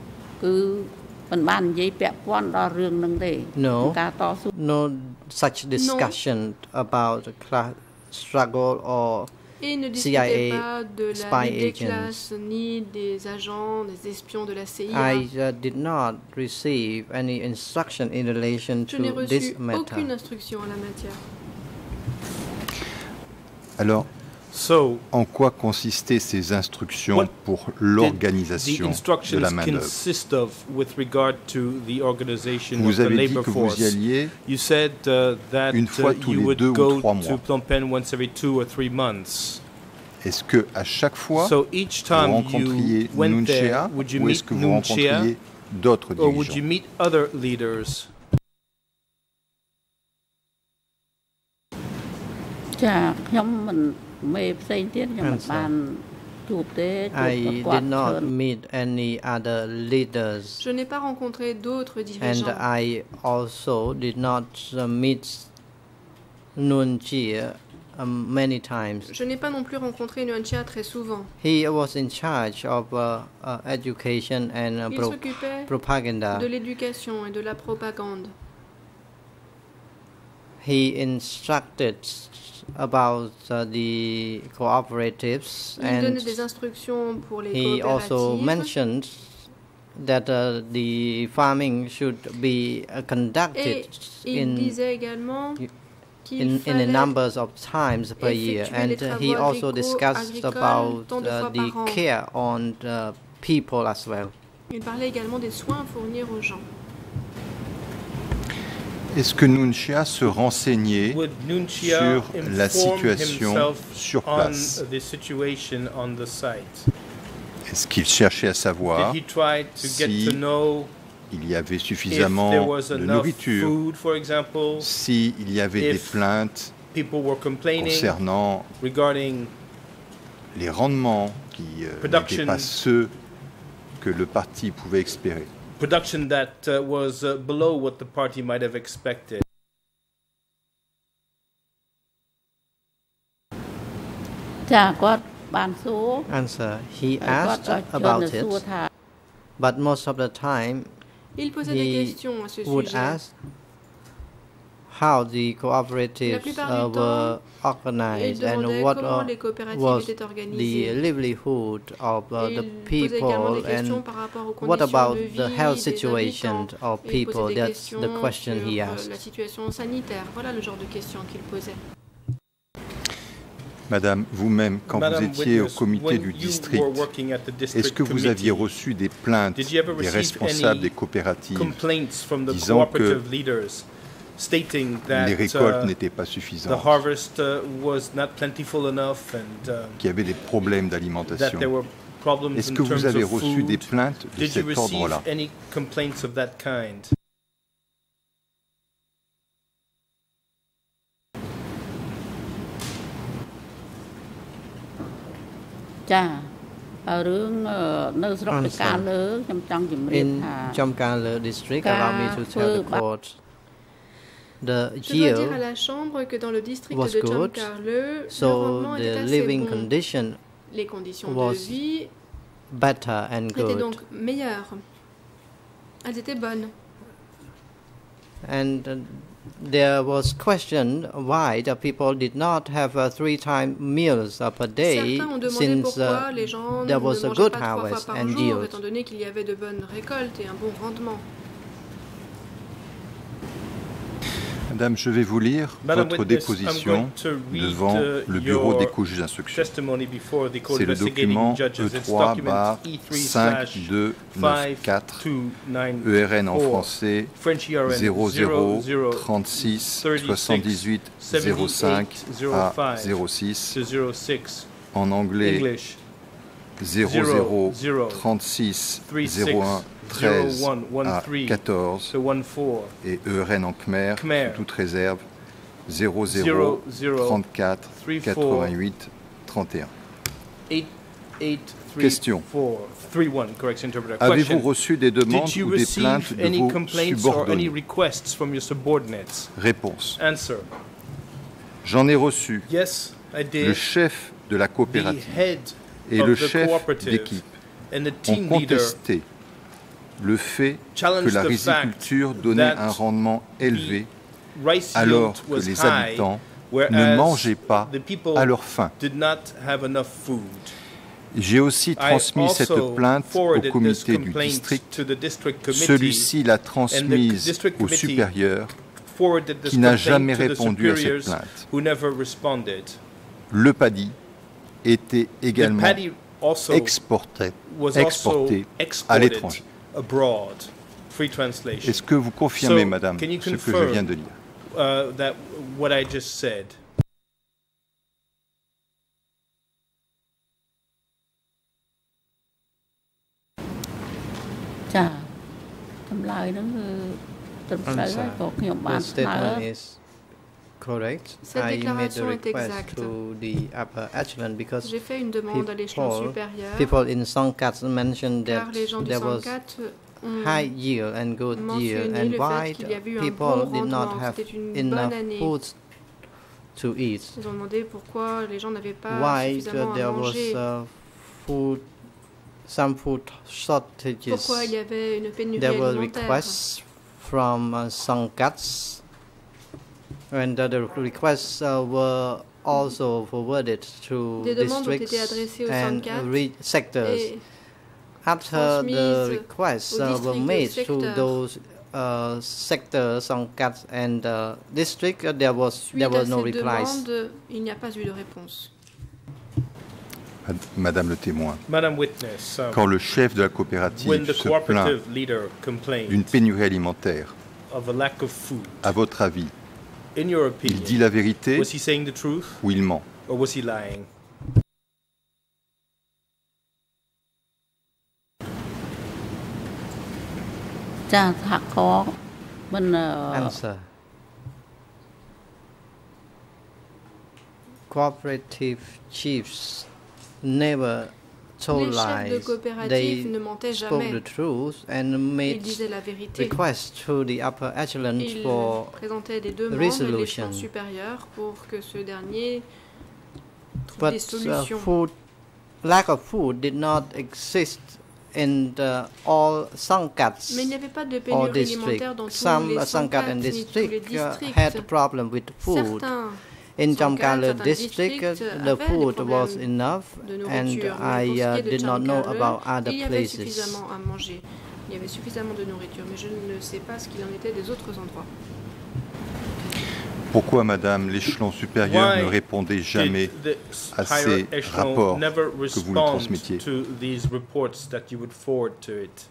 Speaker 8: No, no such discussion about class struggle or
Speaker 7: Et il ne
Speaker 8: C I A
Speaker 7: pas de la lutte des classes, ni des agents, des espions de la C I A.
Speaker 8: I uh, did not receive any instruction in relation
Speaker 7: Je n'ai
Speaker 8: to
Speaker 7: reçu
Speaker 8: this matter.
Speaker 7: aucune instruction en la matière.
Speaker 9: Alors, so, en quoi consistaient ces instructions pour l'organisation de la main-d'œuvre? Vous avez dit que vous y alliez
Speaker 10: you said, uh, that,
Speaker 9: une fois tous
Speaker 10: you
Speaker 9: les
Speaker 10: would
Speaker 9: deux
Speaker 10: go
Speaker 9: ou trois mois.
Speaker 10: to Phnom Penh once every two or three months.
Speaker 9: Est-ce que à chaque fois
Speaker 10: so each time
Speaker 9: vous rencontriez
Speaker 10: you went there,
Speaker 9: Nunchea
Speaker 10: would you
Speaker 9: ou est-ce
Speaker 10: meet
Speaker 9: que vous
Speaker 10: Nunchea,
Speaker 9: rencontriez d'autres
Speaker 10: or would you
Speaker 9: dirigeants?
Speaker 10: meet other leaders?
Speaker 8: I did not meet any other leaders.
Speaker 7: Je n'ai pas rencontré d'autres
Speaker 8: And
Speaker 7: dirigeants.
Speaker 8: I also did not uh, meet Nunchea um, many times.
Speaker 7: Je n'ai pas non plus rencontré Nuon Chea très souvent.
Speaker 8: He was in charge of uh, uh, education and uh,
Speaker 7: Il
Speaker 8: pro
Speaker 7: s'occupait
Speaker 8: propaganda.
Speaker 7: de l'éducation et de la propagande.
Speaker 8: He instructed about uh, the cooperatives,
Speaker 7: Il
Speaker 8: and
Speaker 7: donnait des instructions pour les
Speaker 8: he also
Speaker 7: coopératives.
Speaker 8: mentioned that uh, the farming should be uh, conducted
Speaker 7: Et il
Speaker 8: in
Speaker 7: disait également qu'il
Speaker 8: in, in a
Speaker 7: fallait
Speaker 8: numbers of times per year,
Speaker 7: effectuer les
Speaker 8: and uh,
Speaker 7: travaux
Speaker 8: he also
Speaker 7: agricaux-
Speaker 8: discussed
Speaker 7: agricoles
Speaker 8: about
Speaker 7: tant de
Speaker 8: uh,
Speaker 7: fois
Speaker 8: the
Speaker 7: par an.
Speaker 8: care on the people as well.
Speaker 7: Il parlait également des soins à fournir aux gens.
Speaker 9: Est-ce que Nunchea se renseignait
Speaker 10: Would Nunchea
Speaker 9: sur la
Speaker 10: inform
Speaker 9: situation
Speaker 10: himself
Speaker 9: sur
Speaker 10: on
Speaker 9: place?
Speaker 10: the situation on the site?
Speaker 9: Est-ce qu'il cherchait à savoir
Speaker 10: Did he try to get
Speaker 9: si
Speaker 10: to know
Speaker 9: il y avait
Speaker 10: if there
Speaker 9: suffisamment
Speaker 10: was
Speaker 9: de
Speaker 10: enough
Speaker 9: nourriture,
Speaker 10: food, for example,
Speaker 9: s'il y avait des
Speaker 10: if
Speaker 9: plaintes
Speaker 10: people were complaining
Speaker 9: concernant
Speaker 10: regarding
Speaker 9: les rendements qui euh,
Speaker 10: Production.
Speaker 9: n'étaient pas ceux que le parti pouvait espérer?
Speaker 10: production that uh, was uh, below what the party might have expected.
Speaker 8: Answer: he asked about it, but most of the time
Speaker 7: Il posait des
Speaker 8: he
Speaker 7: questions à ce
Speaker 8: would
Speaker 7: sujet.
Speaker 8: ask how the
Speaker 7: La
Speaker 8: cooperatives
Speaker 7: plupart
Speaker 8: uh,
Speaker 7: du
Speaker 8: were
Speaker 7: temps,
Speaker 8: organized
Speaker 7: il
Speaker 8: and
Speaker 7: demandait
Speaker 8: what
Speaker 7: comment
Speaker 8: uh,
Speaker 7: les coopératives
Speaker 8: was
Speaker 7: étaient
Speaker 8: the
Speaker 7: organisées.
Speaker 8: livelihood of uh,
Speaker 7: Et
Speaker 8: the
Speaker 7: il posait également
Speaker 8: people
Speaker 7: des questions
Speaker 8: and
Speaker 7: par rapport aux
Speaker 8: what
Speaker 7: conditions
Speaker 8: about
Speaker 7: de vie
Speaker 8: the health
Speaker 7: des
Speaker 8: situation
Speaker 7: habitants.
Speaker 8: of
Speaker 7: Et il
Speaker 8: people.
Speaker 7: posait des
Speaker 8: That's
Speaker 7: questions
Speaker 8: the question
Speaker 7: sur
Speaker 8: he
Speaker 7: euh,
Speaker 8: asked.
Speaker 7: la situation sanitaire. Voilà le genre de questions qu'il posait.
Speaker 9: Madame, vous-même, quand
Speaker 10: Madame
Speaker 9: vous étiez au
Speaker 10: Witness,
Speaker 9: comité
Speaker 10: when
Speaker 9: du
Speaker 10: you
Speaker 9: district,
Speaker 10: were working at the district
Speaker 9: est-ce que vous
Speaker 10: committee,
Speaker 9: aviez reçu des plaintes
Speaker 10: did you ever
Speaker 9: des
Speaker 10: receive
Speaker 9: responsables
Speaker 10: any
Speaker 9: des coopératives
Speaker 10: complaints from the
Speaker 9: disant que
Speaker 10: cooperative leaders stating that
Speaker 9: les récoltes
Speaker 10: uh,
Speaker 9: n'étaient pas
Speaker 10: the
Speaker 9: suffisantes,
Speaker 10: harvest uh, was not plentiful enough and uh,
Speaker 9: qu'il y avait des problèmes
Speaker 10: that
Speaker 9: d'alimentation?
Speaker 10: there were problems
Speaker 9: Est-ce
Speaker 10: in
Speaker 9: que vous
Speaker 10: terms
Speaker 9: avez
Speaker 10: of
Speaker 9: reçu
Speaker 10: food?
Speaker 9: des plaintes de
Speaker 10: Did you
Speaker 9: cet
Speaker 10: receive
Speaker 9: ordre-là?
Speaker 10: any complaints of that kind?
Speaker 8: In Chamkale district, allow me to tell the court, the
Speaker 7: Je dois dire à
Speaker 8: yield
Speaker 7: la Chambre que dans le district
Speaker 8: was
Speaker 7: de
Speaker 8: good,
Speaker 7: Chamkarle, le
Speaker 8: so
Speaker 7: rendement était
Speaker 8: the
Speaker 7: assez
Speaker 8: living
Speaker 7: bon.
Speaker 8: condition
Speaker 7: Les conditions de
Speaker 8: was
Speaker 7: vie
Speaker 8: better and
Speaker 7: étaient
Speaker 8: good.
Speaker 7: donc meilleures. Elles étaient bonnes.
Speaker 8: And uh, there was question why the people did not have uh, three time meals uh, per day,
Speaker 7: Certains ont demandé
Speaker 8: since
Speaker 7: pourquoi
Speaker 8: uh,
Speaker 7: les gens ne
Speaker 8: there was a
Speaker 7: mangeaient
Speaker 8: good
Speaker 7: pas trois fois
Speaker 8: harvest
Speaker 7: par
Speaker 8: and
Speaker 7: jour,
Speaker 8: yield.
Speaker 7: étant donné qu'il y avait de bonnes récoltes et un bon rendement.
Speaker 9: Madame, je vais vous lire
Speaker 10: Madam
Speaker 9: votre
Speaker 10: Witness, I'm
Speaker 9: déposition
Speaker 10: going to read,
Speaker 9: devant
Speaker 10: uh,
Speaker 9: le bureau
Speaker 10: your
Speaker 9: des juges d'instruction.
Speaker 10: testimony before the court
Speaker 9: C'est le
Speaker 10: investigating
Speaker 9: document
Speaker 10: judges.
Speaker 9: E
Speaker 10: It's
Speaker 9: trois
Speaker 10: document
Speaker 9: barre
Speaker 10: E three
Speaker 9: cinq
Speaker 10: slash
Speaker 9: deux neuf quatre,
Speaker 10: two nine
Speaker 9: E R N en
Speaker 10: four,
Speaker 9: français
Speaker 10: French E R N
Speaker 9: zéro
Speaker 10: zéro
Speaker 9: zéro
Speaker 10: zéro
Speaker 9: trente-six
Speaker 10: thirty-six
Speaker 9: soixante-dix-huit zéro cinq à zéro six,
Speaker 10: to zero six.
Speaker 9: en anglais
Speaker 10: English
Speaker 9: zéro zéro trente-six zéro un treize à quatorze
Speaker 10: to one four.
Speaker 9: et E R N en khmer,
Speaker 10: Khmer.
Speaker 9: sous toute réserve zéro zéro trente-quatre quatre-vingt-huit trente et un.
Speaker 10: eight eight three
Speaker 9: Question.
Speaker 10: four three one. Correction interpreter.
Speaker 9: Avez-vous
Speaker 10: Question.
Speaker 9: reçu des demandes
Speaker 10: Did you
Speaker 9: ou des
Speaker 10: receive
Speaker 9: plaintes de
Speaker 10: any
Speaker 9: vos
Speaker 10: complaints or any
Speaker 9: subordonnés?
Speaker 10: requests from your subordinates?
Speaker 9: Réponse.
Speaker 10: Answer.
Speaker 9: J'en ai reçu.
Speaker 10: Yes, I did.
Speaker 9: Le chef de la
Speaker 10: The
Speaker 9: coopérative
Speaker 10: head
Speaker 9: et
Speaker 10: of
Speaker 9: le
Speaker 10: the
Speaker 9: chef
Speaker 10: cooperative
Speaker 9: d'équipe
Speaker 10: and the
Speaker 9: ont
Speaker 10: team leader
Speaker 9: contesté le fait que
Speaker 10: challenged
Speaker 9: la
Speaker 10: the
Speaker 9: riziculture
Speaker 10: fact
Speaker 9: donnait
Speaker 10: that
Speaker 9: un rendement élevé
Speaker 10: rice
Speaker 9: alors
Speaker 10: yield
Speaker 9: que
Speaker 10: was
Speaker 9: les
Speaker 10: high
Speaker 9: habitants ne mangeaient pas à leur faim. J'ai aussi transmis cette plainte au comité du district. Celui-ci l'a transmise au supérieur qui n'a jamais répondu à cette plainte. Le paddy était également exporté, exporté à l'étranger. Est-ce que vous confirmez, madame, ce que je viens de dire?
Speaker 10: Uh, that what I just said.
Speaker 8: Answer. The statement is correct.
Speaker 7: Cette
Speaker 8: I
Speaker 7: déclaration
Speaker 8: made a
Speaker 7: est
Speaker 8: request
Speaker 7: exacte.
Speaker 8: to the upper echelon because
Speaker 7: J'ai fait une demande à l'échelon
Speaker 8: people,
Speaker 7: supérieur.
Speaker 8: people in Songkat mentioned that
Speaker 7: Car les gens du
Speaker 8: there was
Speaker 7: Songkat
Speaker 8: high yield and good yield,
Speaker 7: mentionné
Speaker 8: and
Speaker 7: le
Speaker 8: why
Speaker 7: fait qu'il y avait eu un
Speaker 8: people
Speaker 7: bon
Speaker 8: did not
Speaker 7: rendement,
Speaker 8: have
Speaker 7: c'était une bonne
Speaker 8: enough
Speaker 7: année.
Speaker 8: food to eat.
Speaker 7: Ils ont demandé pourquoi les gens n'avaient pas
Speaker 8: Why
Speaker 7: suffisamment
Speaker 8: there
Speaker 7: à
Speaker 8: was
Speaker 7: manger.
Speaker 8: uh, food, some food shortages.
Speaker 7: Pourquoi il y avait une pénurie
Speaker 8: There were
Speaker 7: alimentaire.
Speaker 8: requests from uh, Songkats, and uh, the requests uh, were also forwarded to
Speaker 7: Des demandes ont été
Speaker 8: districts
Speaker 7: adressées aux
Speaker 8: and
Speaker 7: Songkats
Speaker 8: re- sectors.
Speaker 7: et
Speaker 8: After the
Speaker 7: transmises
Speaker 8: requests
Speaker 7: aux
Speaker 8: uh, were
Speaker 7: districts et aux
Speaker 8: made to
Speaker 7: secteurs.
Speaker 8: those uh, sectors, Songkats and uh, district, uh, there was
Speaker 7: Suite
Speaker 8: there
Speaker 7: à
Speaker 8: was no
Speaker 7: ces
Speaker 8: replies.
Speaker 7: demandes, il n'y a pas eu de réponse.
Speaker 9: Madame le témoin,
Speaker 10: Madame Witness, um,
Speaker 9: quand le chef de la coopérative
Speaker 10: when the
Speaker 9: se plaint
Speaker 10: cooperative leader complained
Speaker 9: d'une pénurie alimentaire,
Speaker 10: of a lack of food,
Speaker 9: à votre avis,
Speaker 10: in your
Speaker 9: il
Speaker 10: opinion,
Speaker 9: dit la vérité
Speaker 10: was he saying the truth
Speaker 9: ou il ment?
Speaker 10: or was he lying?
Speaker 8: Answer. Cooperative chiefs never told
Speaker 7: Les chefs de
Speaker 8: lies.
Speaker 7: coopérative
Speaker 8: They
Speaker 7: ne mentaient
Speaker 8: spoke
Speaker 7: jamais.
Speaker 8: the truth and
Speaker 7: Ils
Speaker 8: made
Speaker 7: disaient la vérité.
Speaker 8: requests to the upper echelon
Speaker 7: Ils
Speaker 8: for
Speaker 7: présentaient des demandes à
Speaker 8: resolution.
Speaker 7: l'échelon supérieur pour que ce dernier trouve
Speaker 8: But
Speaker 7: des
Speaker 8: uh,
Speaker 7: solutions.
Speaker 8: food, lack of food did not exist in the all Songkats
Speaker 7: Mais il n'y avait pas de
Speaker 8: or
Speaker 7: pénurie
Speaker 8: district.
Speaker 7: alimentaire dans tous
Speaker 8: Some
Speaker 7: les
Speaker 8: uh, Songkat
Speaker 7: Songkats
Speaker 8: and
Speaker 7: ni tous les
Speaker 8: district uh,
Speaker 7: districts.
Speaker 8: had a problem with food.
Speaker 7: Certains
Speaker 8: In
Speaker 7: Songkats,
Speaker 8: Jamkale
Speaker 7: certains
Speaker 8: district,
Speaker 7: districts
Speaker 8: uh, the
Speaker 7: avaient des
Speaker 8: food was
Speaker 7: problèmes
Speaker 8: enough,
Speaker 7: de
Speaker 8: and
Speaker 7: nourriture. Mais
Speaker 8: I
Speaker 7: pour ce qui
Speaker 8: uh,
Speaker 7: est de
Speaker 8: did not know
Speaker 7: Jamkale,
Speaker 8: about other
Speaker 7: il y avait
Speaker 8: places.
Speaker 7: suffisamment à manger. Il y avait suffisamment de nourriture, mais je ne sais pas ce qu'il en était des autres endroits.
Speaker 9: Pourquoi, madame, l'échelon supérieur
Speaker 10: Why
Speaker 9: ne répondait jamais
Speaker 10: did
Speaker 9: à
Speaker 10: the
Speaker 9: ces
Speaker 10: higher echelon
Speaker 9: rapports
Speaker 10: never
Speaker 9: que vous nous
Speaker 10: respond
Speaker 9: transmettiez?
Speaker 10: to these reports that you would forward to it?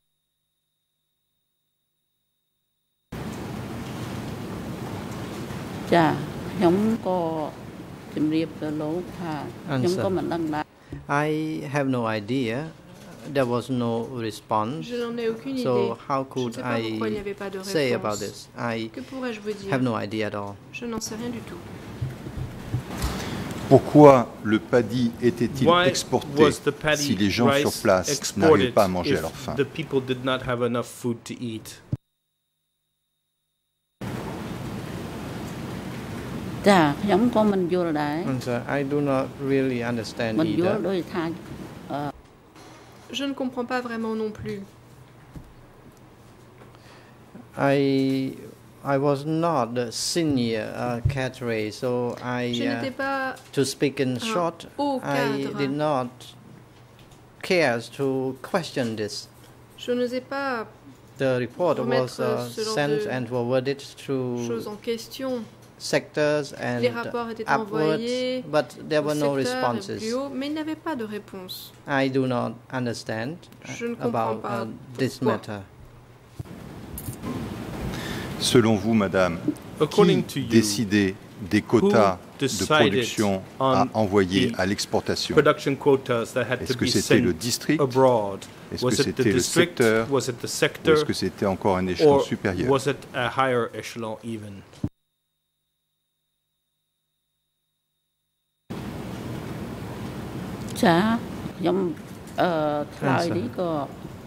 Speaker 8: Answer. I have no idea. There was no response.
Speaker 7: Je n'en ai aucune
Speaker 8: So
Speaker 7: idée.
Speaker 8: how
Speaker 7: Je ne
Speaker 8: could
Speaker 7: sais pas pourquoi il n'y
Speaker 8: I
Speaker 7: avait pas de
Speaker 8: say about
Speaker 7: réponse.
Speaker 8: this? I
Speaker 7: Que pourrais-je vous dire?
Speaker 8: have no idea at all.
Speaker 7: Je n'en sais rien du tout.
Speaker 9: Pourquoi le paddy était-il
Speaker 10: Why
Speaker 9: exporté
Speaker 10: was the paddy
Speaker 9: si les gens sur
Speaker 10: rice
Speaker 9: place n'arrivaient
Speaker 10: exported
Speaker 9: pas à manger à
Speaker 10: if
Speaker 9: leur faim?
Speaker 10: the people did not have enough food to eat?
Speaker 8: Answer. I do not really understand either.
Speaker 7: Je ne comprends pas vraiment non plus.
Speaker 8: I I was not the senior uh, cadre, so I
Speaker 7: Je n'étais
Speaker 8: uh,
Speaker 7: pas
Speaker 8: to speak in
Speaker 7: un
Speaker 8: short,
Speaker 7: haut
Speaker 8: I
Speaker 7: cadre.
Speaker 8: did not care to question this.
Speaker 7: Je n'osais pas
Speaker 8: The report
Speaker 7: remettre
Speaker 8: was uh,
Speaker 7: ce genre
Speaker 8: sent
Speaker 7: de
Speaker 8: and forwarded
Speaker 7: choses
Speaker 8: to
Speaker 7: en question.
Speaker 8: sectors and
Speaker 7: Les rapports étaient
Speaker 8: upwards,
Speaker 7: envoyés
Speaker 8: but there
Speaker 7: au
Speaker 8: were no
Speaker 7: secteur et
Speaker 8: responses.
Speaker 7: plus haut, mais il n'y avait pas de réponse.
Speaker 8: I do not understand
Speaker 7: Je ne comprends
Speaker 8: about
Speaker 7: pas
Speaker 8: uh, this
Speaker 7: pourquoi.
Speaker 8: matter.
Speaker 9: Selon vous, madame,
Speaker 10: According
Speaker 9: qui
Speaker 10: to you,
Speaker 9: décidait des quotas de
Speaker 10: decided
Speaker 9: production à
Speaker 10: on
Speaker 9: envoyer
Speaker 10: the
Speaker 9: à l'exportation?
Speaker 10: Production quotas that had
Speaker 9: Est-ce
Speaker 10: to
Speaker 9: que
Speaker 10: be
Speaker 9: c'était le
Speaker 10: sent
Speaker 9: district?
Speaker 10: abroad.
Speaker 9: Est-ce
Speaker 10: Was
Speaker 9: que
Speaker 10: it the
Speaker 9: c'était le
Speaker 10: district?
Speaker 9: secteur?
Speaker 10: Was it the
Speaker 9: Ou
Speaker 10: sector?
Speaker 9: est-ce que c'était encore un échelon
Speaker 10: Or
Speaker 9: supérieur?
Speaker 10: was it a higher echelon even?
Speaker 8: Answer.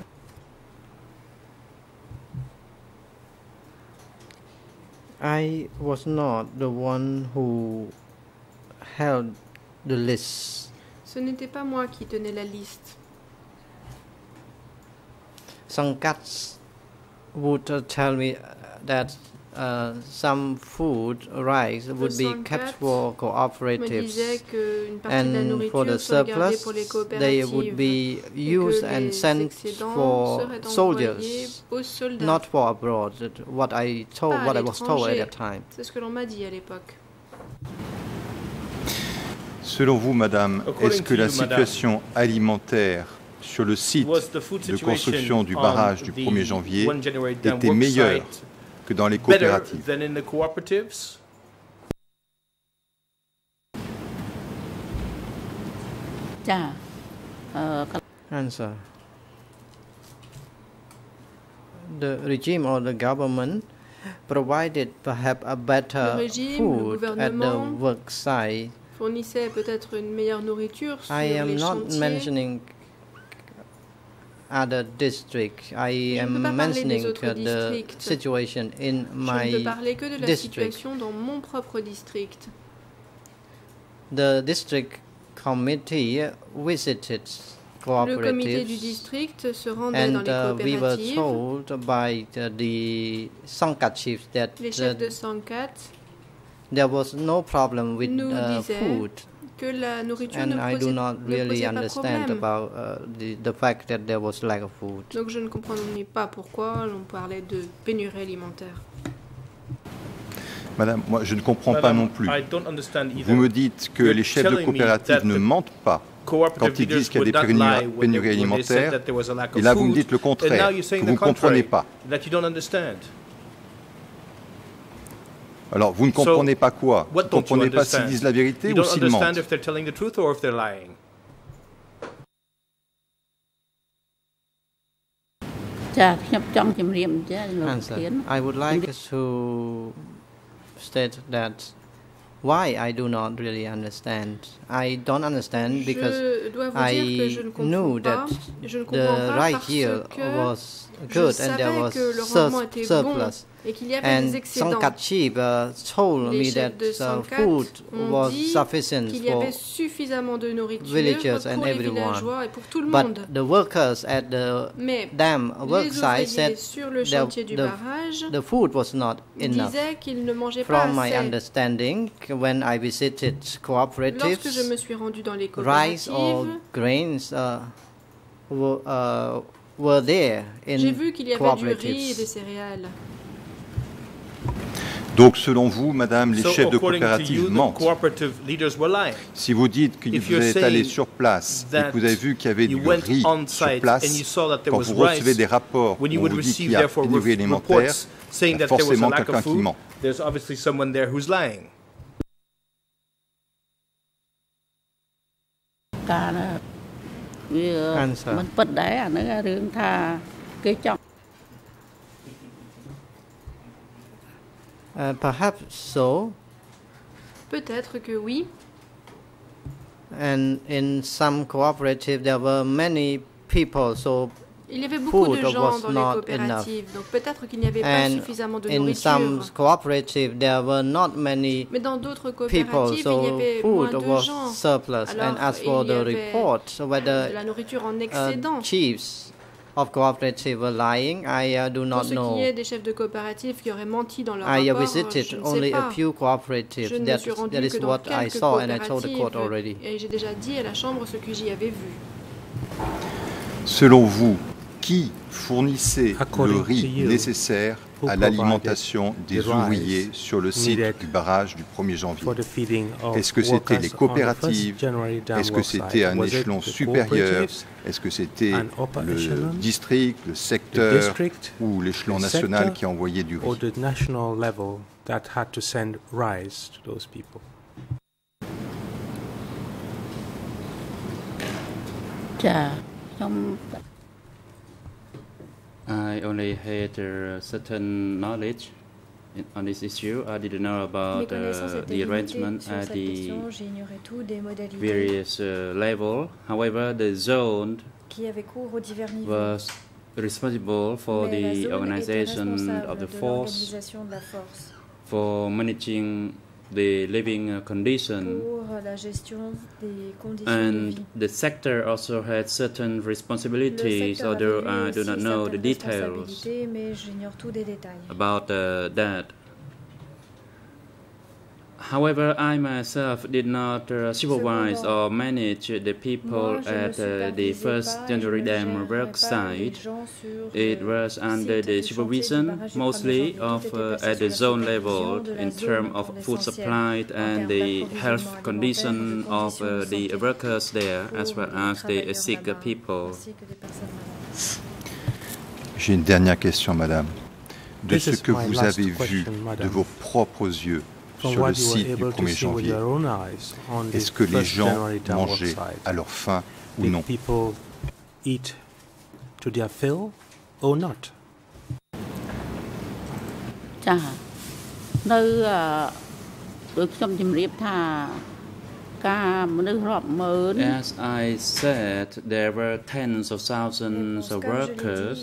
Speaker 8: I was not the one who held the list.
Speaker 7: Ce n'était pas moi qui tenais la liste.
Speaker 8: Songkats would uh, tell me that uh, some food, rice, would be kept for cooperatives, and for the surplus, they would be used and sent for soldiers, not for abroad. What I told, what I was told at that time.
Speaker 7: C'est ce que l'on m'a dit à l'époque.
Speaker 9: Selon vous, Madame, est-ce que la situation alimentaire sur le site de construction du barrage du premier janvier était meilleure que dans les coopératives?
Speaker 8: Answer. The regime or the government provided perhaps a better
Speaker 7: régime,
Speaker 8: food at the work site.
Speaker 7: Fournissait peut-être une meilleure nourriture sur
Speaker 8: I am
Speaker 7: les
Speaker 8: not
Speaker 7: chantiers.
Speaker 8: mentioning other districts. I am mentioning uh, the situation in my
Speaker 7: Je ne peux parler que de la
Speaker 8: district.
Speaker 7: situation dans mon propre district.
Speaker 8: The district committee visited
Speaker 7: Le comité du
Speaker 8: cooperatives,
Speaker 7: district se rendait dans
Speaker 8: and
Speaker 7: les
Speaker 8: uh, we were
Speaker 7: coopératives.
Speaker 8: told by the, the Sangkat chiefs that
Speaker 7: Les chefs
Speaker 8: uh,
Speaker 7: de Sangkat
Speaker 8: there was no problem with
Speaker 7: nous
Speaker 8: uh,
Speaker 7: disaient
Speaker 8: food.
Speaker 7: que la nourriture
Speaker 8: And
Speaker 7: ne
Speaker 8: I do
Speaker 7: posait,
Speaker 8: not
Speaker 7: ne
Speaker 8: really
Speaker 7: posait pas
Speaker 8: understand
Speaker 7: problème.
Speaker 8: about uh, the, the fact that there was lack of food.
Speaker 7: Donc je ne comprenais pas pourquoi l'on parlait de pénurie alimentaire.
Speaker 9: Madame, moi je ne comprends pas non plus. Vous me dites que les chefs de coopératives ne mentent pas quand ils disent qu'il y a des pénuries, pénuries alimentaires, et là vous me dites le contraire, que vous ne comprenez pas. Alors vous ne comprenez pas quoi? Vous ne comprenez pas s'ils disent la vérité ou s'ils mentent?
Speaker 8: Answer. I would like to state that why I do not really understand. I don't understand because I knew that the right yield was good and there was sur surplus.
Speaker 7: Et qu'il y avait
Speaker 8: And
Speaker 7: des excédents.
Speaker 8: Sangkat chief uh, told
Speaker 7: Les
Speaker 8: me
Speaker 7: chefs
Speaker 8: that
Speaker 7: de
Speaker 8: uh,
Speaker 7: Sangkat
Speaker 8: food
Speaker 7: ont
Speaker 8: was
Speaker 7: dit
Speaker 8: sufficient
Speaker 7: qu'il y
Speaker 8: for
Speaker 7: avait suffisamment de nourriture
Speaker 8: villagers and
Speaker 7: pour les
Speaker 8: everyone.
Speaker 7: villageois et pour tout le monde.
Speaker 8: But the workers at the
Speaker 7: Mais
Speaker 8: dam work
Speaker 7: les
Speaker 8: site
Speaker 7: ouvriers
Speaker 8: said
Speaker 7: sur le
Speaker 8: the,
Speaker 7: chantier du
Speaker 8: the,
Speaker 7: barrage
Speaker 8: the food was not enough.
Speaker 7: disaient qu'ils ne mangeaient pas
Speaker 8: From my
Speaker 7: assez.
Speaker 8: understanding, when I visited
Speaker 7: Lorsque je
Speaker 8: cooperatives,
Speaker 7: me suis rendue dans les
Speaker 8: rice or
Speaker 7: coopératives,
Speaker 8: grains uh, were, uh, were there
Speaker 7: j'ai
Speaker 8: in
Speaker 7: vu qu'il y avait du riz et des
Speaker 8: cooperatives.
Speaker 7: céréales.
Speaker 9: Donc selon vous, Madame, les chefs de coopératives mentent. Si vous dites que vous êtes allé sur place et que vous avez vu qu'il y avait du riz sur place, quand vous recevez des rapports où on vous dit qu'il y a pénurie alimentaire, il y a forcément quelqu'un qui ment.
Speaker 8: Answer. Uh, perhaps so.
Speaker 7: Peut-être que oui.
Speaker 8: And in some cooperatives there were many people, so
Speaker 7: Il y avait beaucoup
Speaker 8: food
Speaker 7: de gens
Speaker 8: was
Speaker 7: dans les
Speaker 8: not
Speaker 7: coopératives,
Speaker 8: enough.
Speaker 7: donc peut-être qu'il n'y avait pas
Speaker 8: And
Speaker 7: suffisamment de
Speaker 8: in some
Speaker 7: nourriture.
Speaker 8: cooperatives there were not many
Speaker 7: Mais dans d'autres
Speaker 8: people,
Speaker 7: coopératives, il y
Speaker 8: so
Speaker 7: avait moins
Speaker 8: food
Speaker 7: de
Speaker 8: was
Speaker 7: gens.
Speaker 8: surplus.
Speaker 7: Alors,
Speaker 8: And as for
Speaker 7: il y
Speaker 8: the
Speaker 7: avait
Speaker 8: report,
Speaker 7: de
Speaker 8: whether
Speaker 7: la nourriture en
Speaker 8: uh,
Speaker 7: excédent.
Speaker 8: chiefs of cooperative were lying, I uh, do
Speaker 7: Pour
Speaker 8: not
Speaker 7: ce
Speaker 8: know.
Speaker 7: qui est des chefs de coopératives qui auraient menti dans leur
Speaker 8: I
Speaker 7: rapport,
Speaker 8: visited
Speaker 7: je ne
Speaker 8: only
Speaker 7: sais
Speaker 8: a
Speaker 7: pas.
Speaker 8: few cooperatives.
Speaker 7: Je ne me
Speaker 8: That,
Speaker 7: suis rendu
Speaker 8: that is
Speaker 7: que dans
Speaker 8: what I
Speaker 7: quelques
Speaker 8: saw and I told the court
Speaker 7: coopératives
Speaker 8: already.
Speaker 7: et j'ai déjà dit à la Chambre ce que j'y avais vu.
Speaker 9: Selon vous, qui fournissait le riz nécessaire à l'alimentation des ouvriers sur le site du barrage du premier janvier? Est-ce que c'était les coopératives? Est-ce que c'était un échelon supérieur? Est-ce que c'était le district, le secteur ou l'échelon national qui a envoyé du riz?
Speaker 1: I only had uh, certain knowledge in, on this issue. I didn't know about uh, the arrangement at the various uh, level. However, the zone was responsible for the organization of the force, for managing the living uh, condition, and the sector also had certain responsibilities, although I do not know the details about uh, that. However, I myself did not uh, supervise or manage the people at uh, the first January Dam work site. It was under the supervision mostly of uh, at the zone level in terms of food supply and the health condition of uh, the workers there, as well as the sick people.
Speaker 9: J'ai une dernière question, madame. De ce que vous avez vu de vos propres yeux sur le site du premier janvier, est-ce que les gens mangeaient à leur faim ou non?
Speaker 4: Eat to their fill or not?
Speaker 11: ចានៅដូចខ្ញុំជម្រាបថាការមនុស្សរាប់ម៉ឺន
Speaker 1: As I said, there were tens of thousands of workers,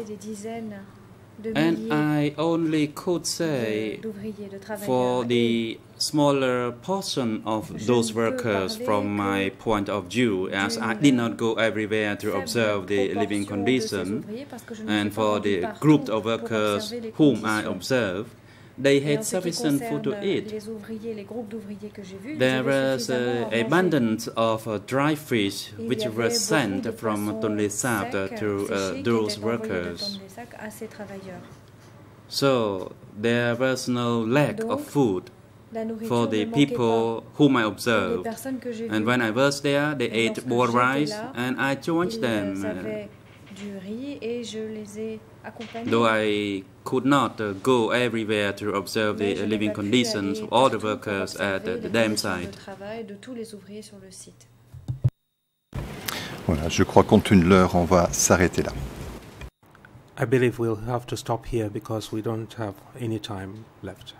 Speaker 1: and I only could say for the smaller portion of those workers from my point of view, as I did not go everywhere to observe the living condition, and for the group of workers whom I observed, they had sufficient food to eat. There was uh, abundance of uh, dry fish which was sent from Tonle Sap to uh, those workers. So there was no lack of food for the people whom I observed. And when I was there, they ate boiled rice, and I joined them. Though I could not uh, go everywhere to observe the uh, living conditions of all the workers at uh, the dam site.
Speaker 9: Voilà, je crois compte tenu de l'heure, on va s'arrêter là.
Speaker 4: I believe we'll have to stop here because we don't have any time left.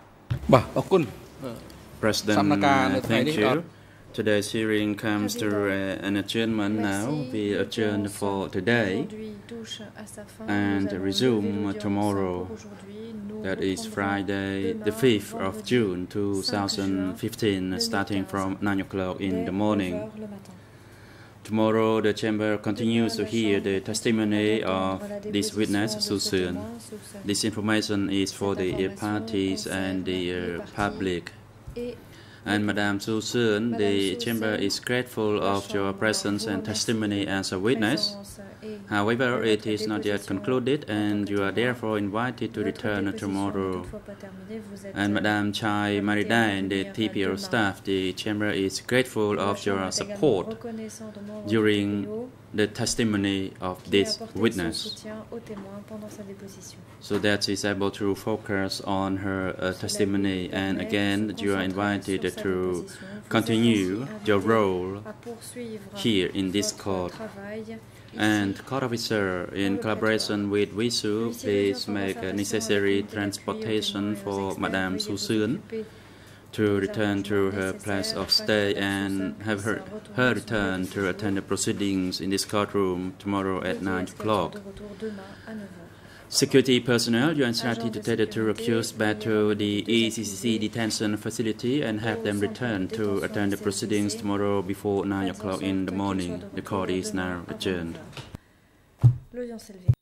Speaker 1: President, uh, thank you. Today's hearing comes to uh, an adjournment now. We adjourn for today and resume tomorrow. That is Friday, the fifth of June two thousand fifteen, starting from nine o'clock in the morning. Tomorrow, the Chamber continues to hear the testimony of this witness, Su Seun. This information is for the parties and the uh, public. And Madame Su Seun, the Chamber is grateful of your presence and testimony as a witness. However, it is not yet concluded, and you are therefore invited to return tomorrow. And Madame Chai Maridain, the T P O staff, the Chamber is grateful of your support during the testimony of this witness, so that she is able to focus on her uh, testimony. And again, you are invited to continue your role here in this court. And court officer, in collaboration with WISU, please make a necessary transportation for Madame Su Seun to return to her place of stay and have her, her return to attend the proceedings in this courtroom tomorrow at nine o'clock. Security personnel, you are instructed to take the two accused back to the E C C C detention facility and have them return to attend the proceedings tomorrow before nine o'clock in the morning. The court is now adjourned.